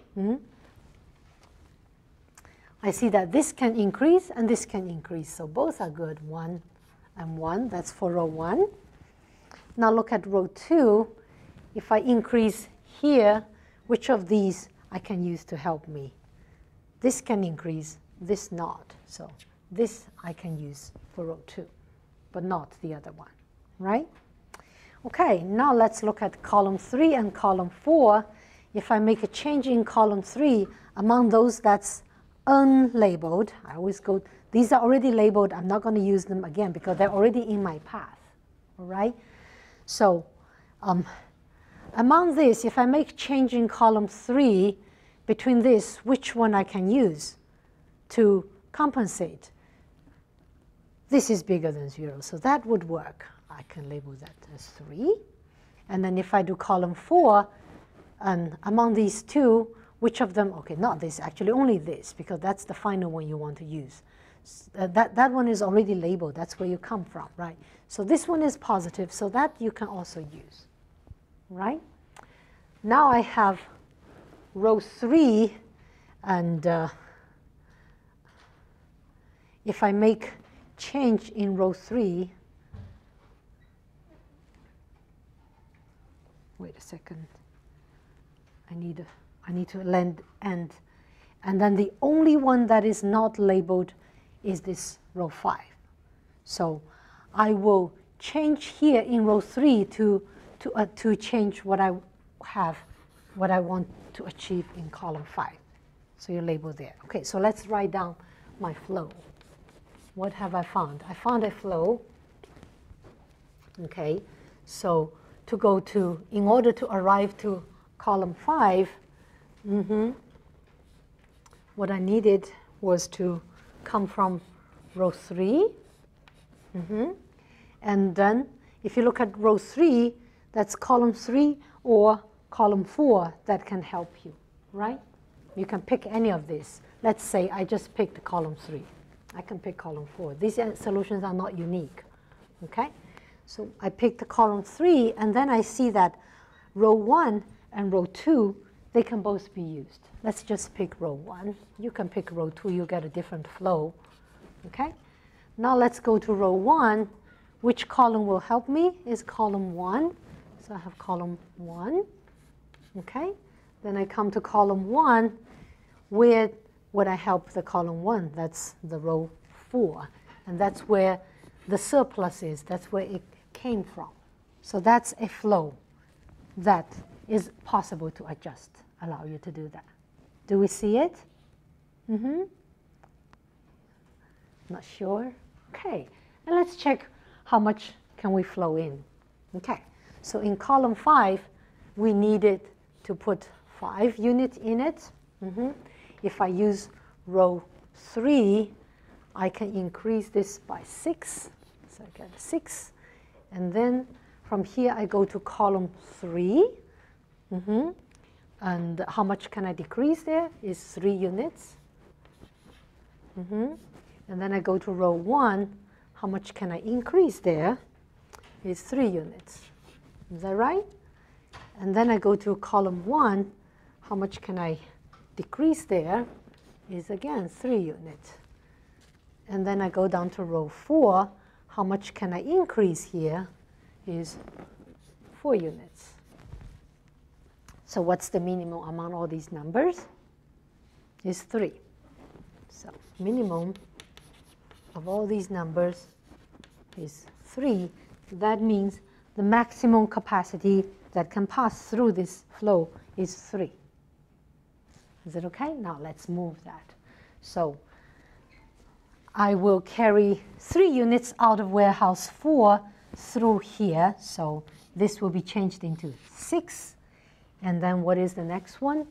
I see that this can increase and this can increase. So both are good, 1 and 1. That's for row 1. Now look at row 2. If I increase here, which of these I can use to help me? This can increase, this not. So this I can use for row 2, but not the other one, right? Okay, now let's look at column 3 and column 4. If I make a change in column 3, among those that's unlabeled, I always go, these are already labeled, I'm not going to use them again because they're already in my path, all right? So among this, if I make change in column 3, between this, which one I can use to compensate? This is bigger than 0, so that would work. I can label that as 3. And then if I do column 4, and among these two, which of them, okay, not this, actually only this, because that's the final one you want to use. That one is already labeled, that's where you come from, right? So this one is positive, so that you can also use, right? Now I have row 3, and if I make change in row 3, wait a second, I need to end, and then the only one that is not labeled is this row 5. So I will change here in row 3 to change what I have, what I want to achieve in column 5. So you label there. Okay, so let's write down my flow. What have I found? I found a flow. Okay, so to go to, in order to arrive to column 5, what I needed was to come from row 3. And then if you look at row 3, that's column 3 or column 4 that can help you, right? You can pick any of this. Let's say I just picked column 3. I can pick column 4. These solutions are not unique, okay? So I picked the column 3, and then I see that row 1 and row 2, they can both be used. Let's just pick row 1. You can pick row 2. You get a different flow, okay? Now let's go to row 1. Which column will help me is column 1. So I have column 1, okay? Then I come to column 1. Where would I help the column 1? That's the row 4. And that's where the surplus is. That's where it came from. So that's a flow that is possible to adjust, allow you to do that. Do we see it? Not sure? Okay. And let's check how much can we flow in. Okay. So in column 5, we needed to put 5 units in it. If I use row 3, I can increase this by 6. So I get 6. And then from here, I go to column 3. And how much can I decrease there is 3 units. And then I go to row 1. How much can I increase there is 3 units. Is that right? And then I go to column 1. How much can I decrease there is, again, 3 units. And then I go down to row 4. How much can I increase here is 4 units. So what's the minimum among all these numbers? Is 3. So minimum of all these numbers is 3. That means the maximum capacity that can pass through this flow is 3. Is it okay? Now let's move that. So I will carry 3 units out of warehouse 4 through here. So this will be changed into 6. And then what is the next one?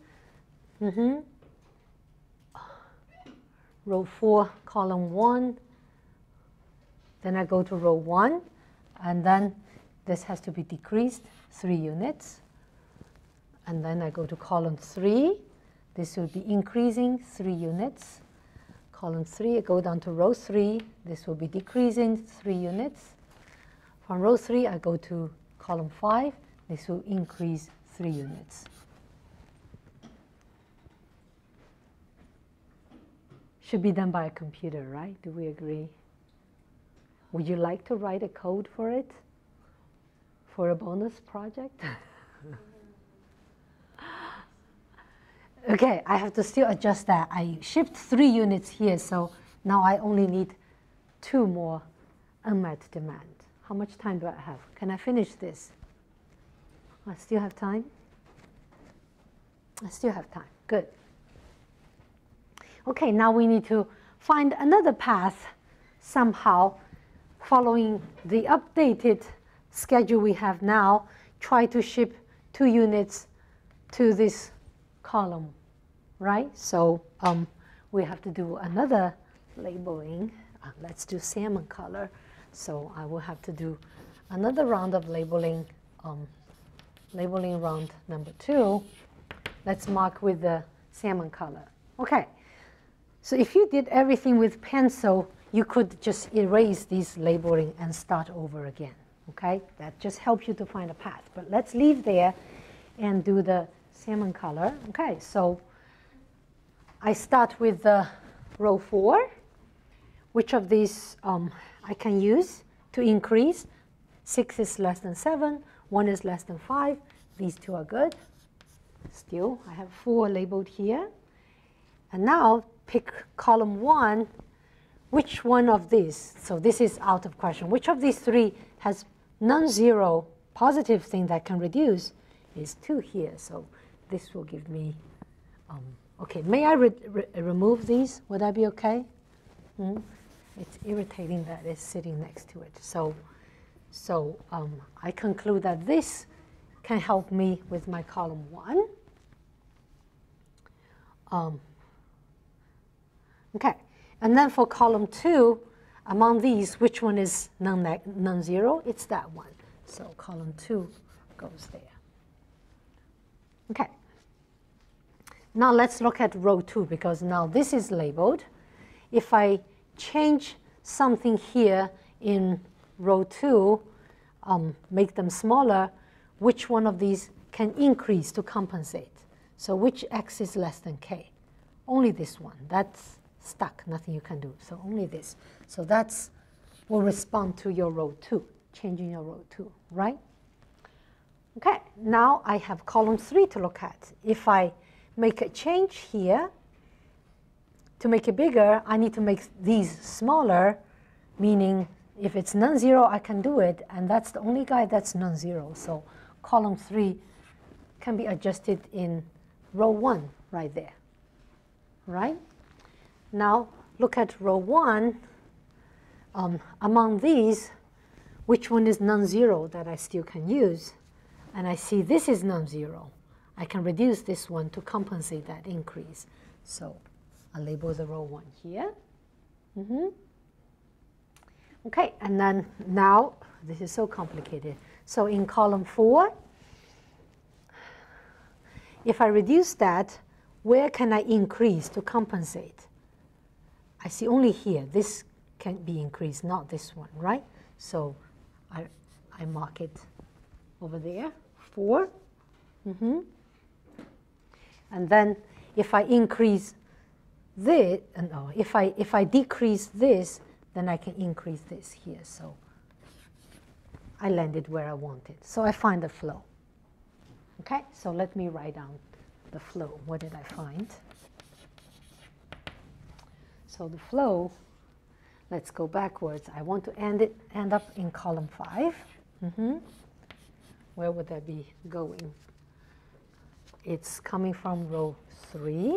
Row 4, column 1. Then I go to row 1. And then this has to be decreased 3 units. And then I go to column 3. This will be increasing 3 units. Column 3, I go down to row 3. This will be decreasing 3 units. From row 3, I go to column 5. This will increase 3 units. Should be done by a computer, right? Do we agree? Would you like to write a code for it? For a bonus project? Okay, I have to still adjust that. I shipped 3 units here, so now I only need 2 more unmet demand. How much time do I have? Can I finish this? I still have time? I still have time. Good. Okay, now we need to find another path somehow following the updated schedule we have now. Try to ship 2 units to this column, right? So we have to do another labeling. Let's do salmon color. So I will have to do another round of labeling, labeling round number 2. Let's mark with the salmon color. Okay, so if you did everything with pencil, you could just erase this labeling and start over again. Okay, that just helps you to find a path. But let's leave there and do the salmon color. Okay, so I start with the row 4. Which of these I can use to increase? 6 is less than 7, 1 is less than 5. These 2 are good. Still, I have 4 labeled here. And now pick column 1. Which one of these, so this is out of question, which of these 3 has non-zero positive thing that can reduce? Is 2 here. So this will give me, okay, may I remove these? Would that be okay? It's irritating that it's sitting next to it. So I conclude that this can help me with my column 1. Okay, and then for column 2, among these, which one is non-zero? It's that one. So column 2 goes there. Okay. Now let's look at row 2, because now this is labeled. If I change something here in row 2, make them smaller, which one of these can increase to compensate? So which x is less than k? Only this one. That's stuck. Nothing you can do. So only this. So that's will respond to your row 2, changing your row 2, right? Okay, now I have column 3 to look at. If I make a change here, to make it bigger, I need to make these smaller, meaning if it's non-zero, I can do it, and that's the only guy that's non-zero. So column 3 can be adjusted in row 1 right there, right? Now look at row 1. Among these, which one is non-zero that I still can use? And I see this is non-zero. I can reduce this one to compensate that increase. So I'll label the row 1 here. Okay, and then now, this is so complicated. So in column 4, if I reduce that, where can I increase to compensate? I see only here. This can be increased, not this one, right? So I mark it over there, 4. And then if I increase this, no, if I decrease this, then I can increase this here. So I landed where I wanted. So I find the flow. Okay, so let me write down the flow. What did I find? So the flow, let's go backwards. I want to end up in column 5. where would that be going? It's coming from row 3.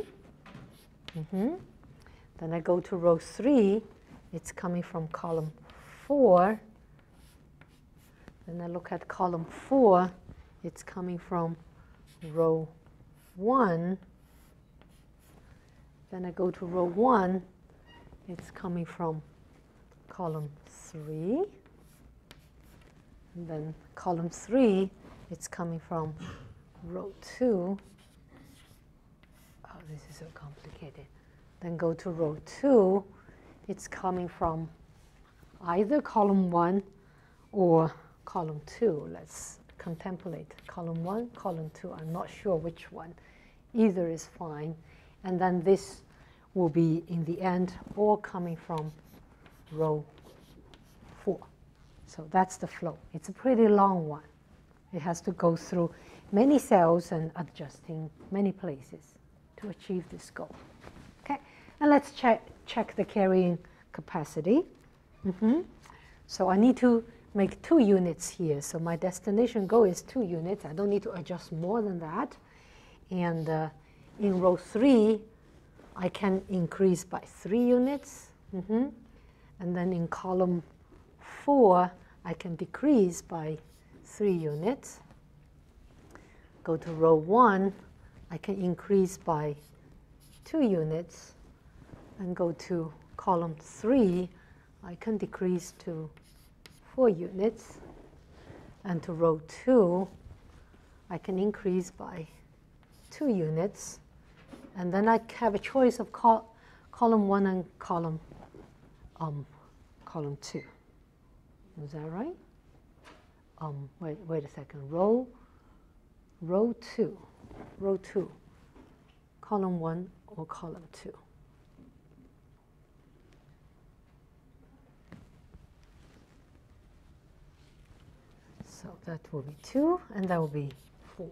Then I go to row 3. It's coming from column 4. Then I look at column 4. It's coming from row 1. Then I go to row 1. It's coming from column 3. And then column 3, it's coming from row 2. Oh, this is so complicated. Then go to row 2. It's coming from either column 1 or column 2. Let's contemplate. Column 1, column 2. I'm not sure which one. Either is fine. And then this will be, in the end, all coming from row 4. So that's the flow. It's a pretty long one. It has to go through many cells and adjusting many places to achieve this goal. Okay, and let's check the carrying capacity. So I need to make 2 units here. So my destination goal is 2 units. I don't need to adjust more than that. And in row 3, I can increase by 3 units. And then in column 4, I can decrease by 3 units. Go to row 1, I can increase by 2 units. And go to column 3, I can decrease to 4 units. And to row 2, I can increase by 2 units. And then I have a choice of column 1 and column 2. Is that right? Wait a second. Row 2. Row 2. Column 1 or column 2. So that will be 2, and that will be 4.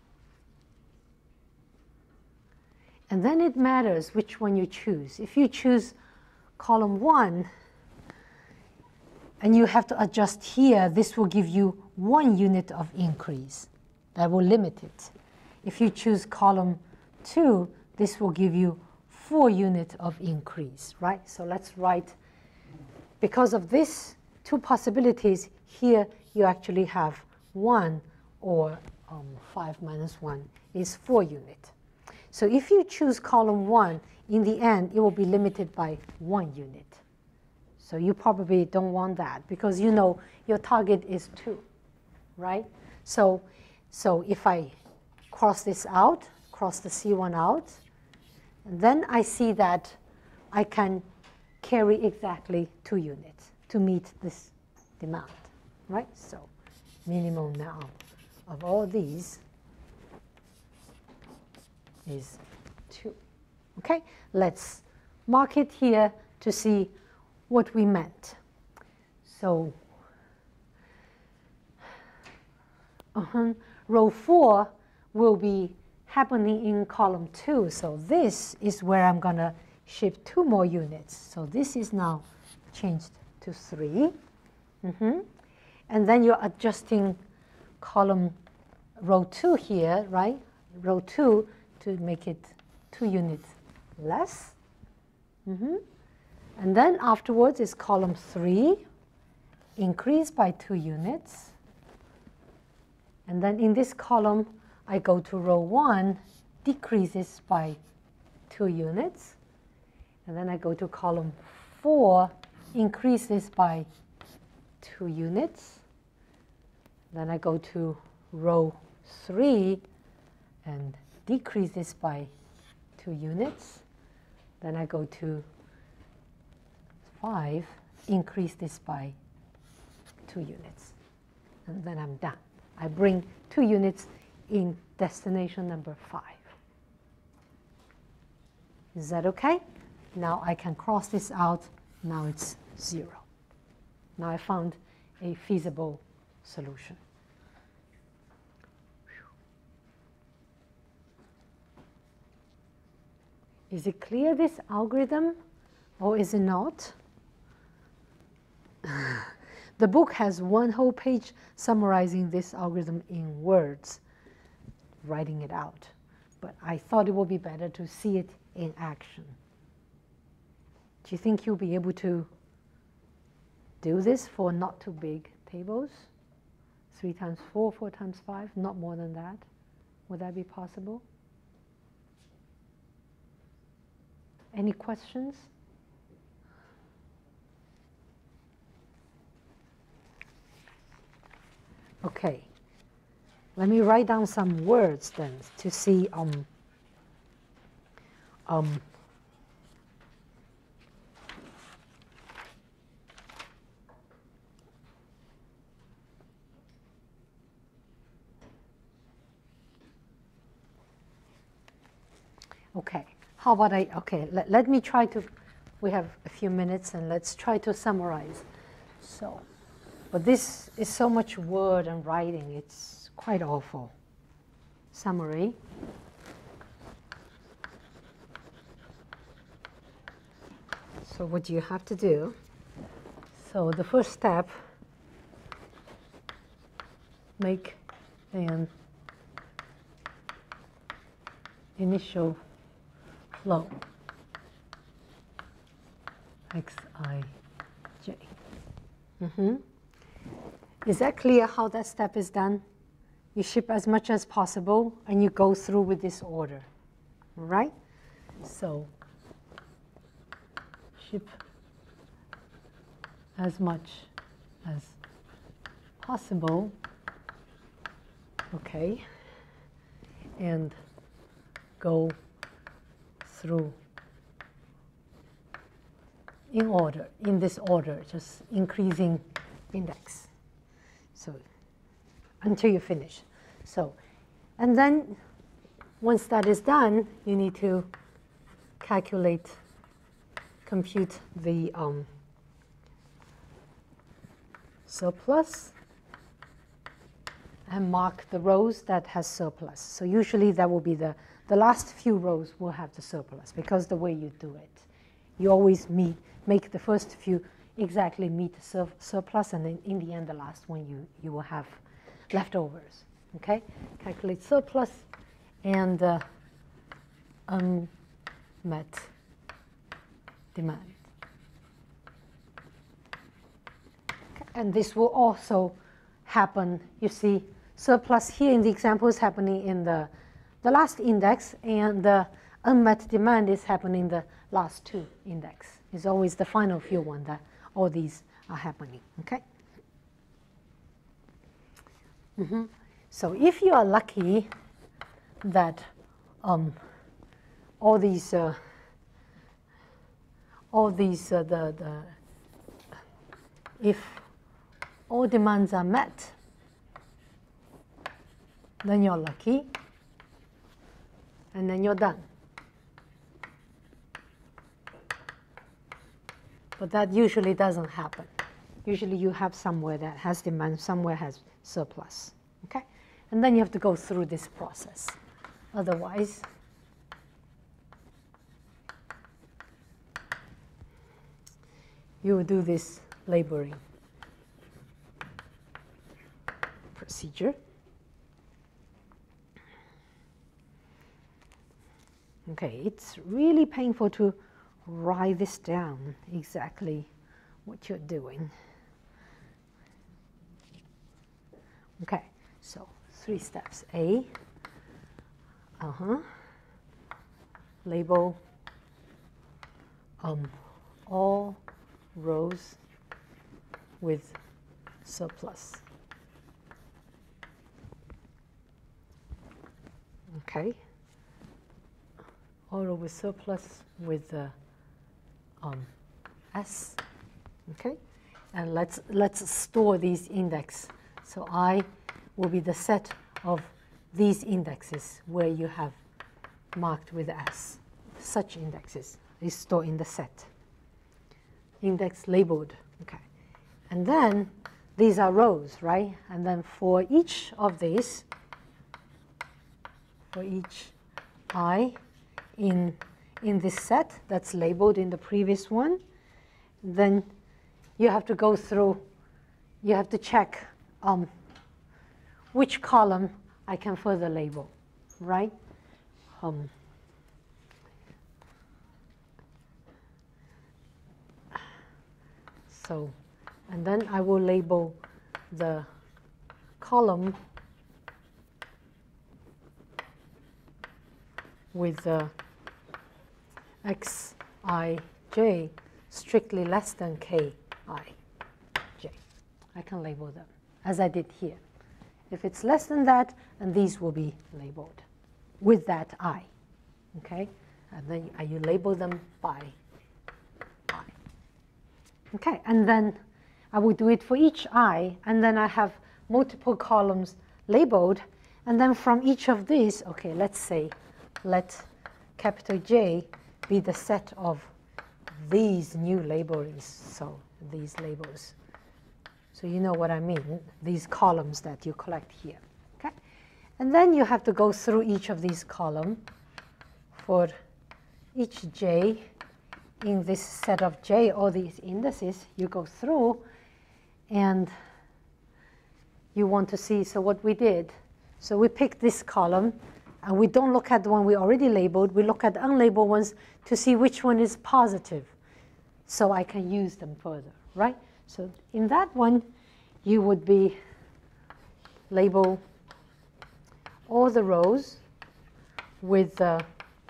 And then it matters which one you choose. If you choose column 1, and you have to adjust here, this will give you 1 unit of increase. That will limit it. If you choose column 2, this will give you 4 units of increase, right? So let's write, because of this 2 possibilities, here you actually have 1, or 5 minus 1 is 4 units. So if you choose column 1, in the end, it will be limited by 1 unit. So you probably don't want that, because you know your target is 2, right? So if I cross this out, cross the C1 out, and then I see that I can carry exactly 2 units to meet this demand, right? So minimum now of all these is 2. Okay, let's mark it here to see what we meant. So row 4 will be happening in column 2. So this is where I'm going to shift 2 more units. So this is now changed to 3. And then you're adjusting row 2 here, right? Row 2 to make it 2 units less. And then afterwards is column 3, increase by 2 units. And then in this column, I go to row 1, decreases by 2 units. And then I go to column 4, increases by 2 units. Then I go to row 3 and decreases by 2 units. Then I go to 5, increase this by 2 units. And then I'm done. I bring 2 units in destination number 5. Is that okay? Now I can cross this out. Now it's 0. Now I found a feasible solution. Is it clear, this algorithm, or is it not? The book has one whole page summarizing this algorithm in words, writing it out. But I thought it would be better to see it in action. Do you think you'll be able to do this for not too big tables? 3 times 4, 4 times 5, not more than that. Would that be possible? Any questions? Okay. Let me write down some words then to see okay, how about let me try to, we have a few minutes and let's try to summarize. So, but this is so much word and writing, it's quite awful. Summary. So what do you have to do? So the first step, make an initial flow, xij. Is that clear how that step is done? You ship as much as possible, and you go through with this order, right? So ship as much as possible, okay, and go through in order, in this order, just increasing index. So until you finish. So, and then once that is done, you need to calculate, compute the surplus and mark the rows that has surplus. So usually that will be the last few rows will have the surplus because the way you do it. You always make the first few exactly meet the surplus, and then in the end, the last one you will have leftovers. Okay? Calculate surplus and unmet demand. Okay. And this will also happen, you see, surplus here in the example is happening in the last index, and the unmet demand is happening in the last 2 index. It's always the final few one that all these are happening, okay? So if you are lucky that if all demands are met, then you're lucky, and then you're done. But that usually doesn't happen. Usually you have somewhere that has demand, somewhere has surplus, okay? And then you have to go through this process. Otherwise, you will do this labeling procedure. Okay, it's really painful to write this down, exactly what you're doing. Okay, so 3 steps. A, label all rows with surplus. Okay, all row with surplus with S. Okay, and let's store these index. So I will be the set of these indexes where you have marked with S. Such indexes is stored in the set. Index labeled, okay. And then these are rows, right? And then for each of these, for each I in this set that's labeled in the previous one, then you have to go through you have to check which column I can further label, right? So, and then I will label the column with the xij strictly less than ki j. I can label them as I did here. If it's less than that, and these will be labeled with that I, okay? And then you label them by I. Okay, and then I will do it for each I, and then I have multiple columns labeled, and then from each of these, okay, let's say, let capital J be the set of these new labelings, so these labels. So you know what I mean, these columns that you collect here, okay? And then you have to go through each of these columns for each J in this set of J, all these indices, you go through, and you want to see, so what we did, so we picked this column, and we don't look at the one we already labeled, we look at the unlabeled ones to see which one is positive, so I can use them further, right? So in that one, you would be label all the rows with the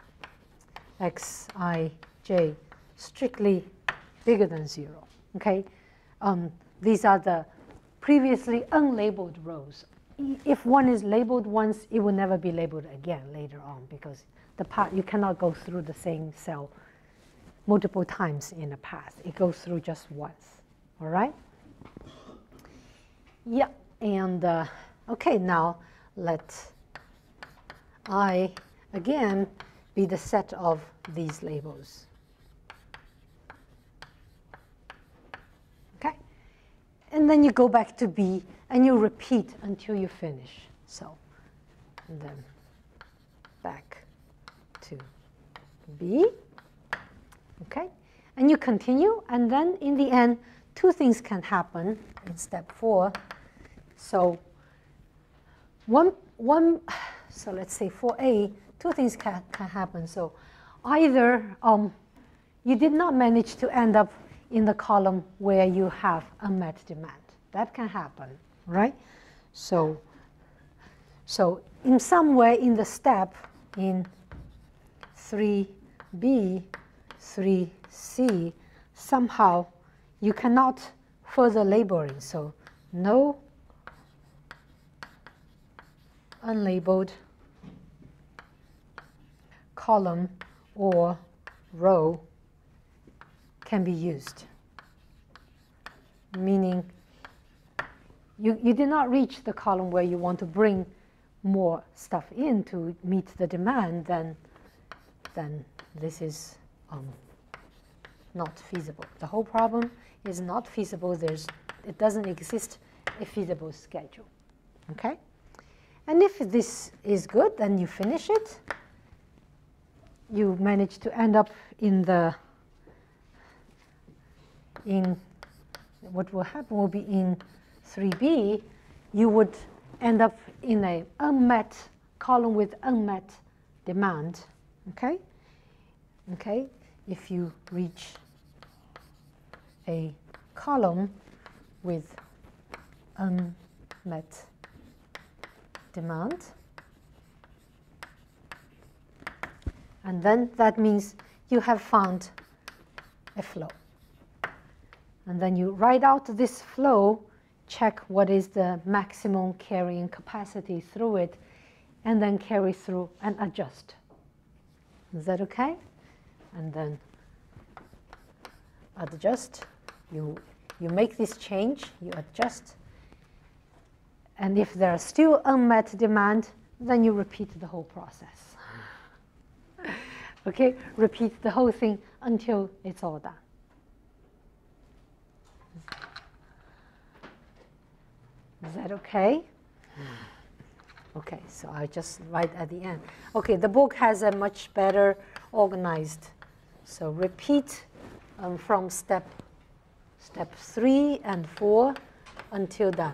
xij strictly bigger than 0, okay? These are the previously unlabeled rows. If one is labeled once, it will never be labeled again later on, because the path, you cannot go through the same cell multiple times in a path. It goes through just once, all right? Yeah, and okay, now let I, again, be the set of these labels. Okay, and then you go back to B, and you repeat until you finish. So, and then back to B. Okay, and you continue, and then in the end, two things can happen in step 4. So so let's say for A, two things can happen. So either you did not manage to end up in the column where you have unmet demand. That can happen, right? So in some way in the step in 3B, 3C, somehow you cannot further labeling. So no unlabeled column or row can be used, meaning you did not reach the column where you want to bring more stuff in to meet the demand, then this is not feasible. The whole problem is not feasible. It doesn't exist a feasible schedule. Okay? And if this is good, then you finish it. You manage to end up in what will happen will be in 3B, you would end up in a unmet column with unmet demand. Okay? Okay? If you reach a column with unmet demand, and then that means you have found a flow. And then you write out this flow, check what is the maximum carrying capacity through it, and then carry through and adjust. Is that okay? And then adjust. You make this change, you adjust. And if there are still unmet demand, then you repeat the whole process. Okay? Repeat the whole thing until it's all done. Is that okay? Okay, so I just write at the end. Okay, the book has a much better organized. So repeat from step 3 and 4 until done.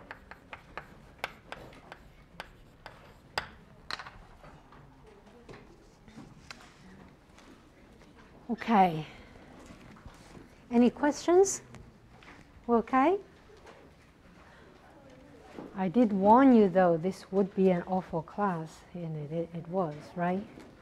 Okay. Any questions? Okay. I did warn you, though, this would be an awful class, and it was, right?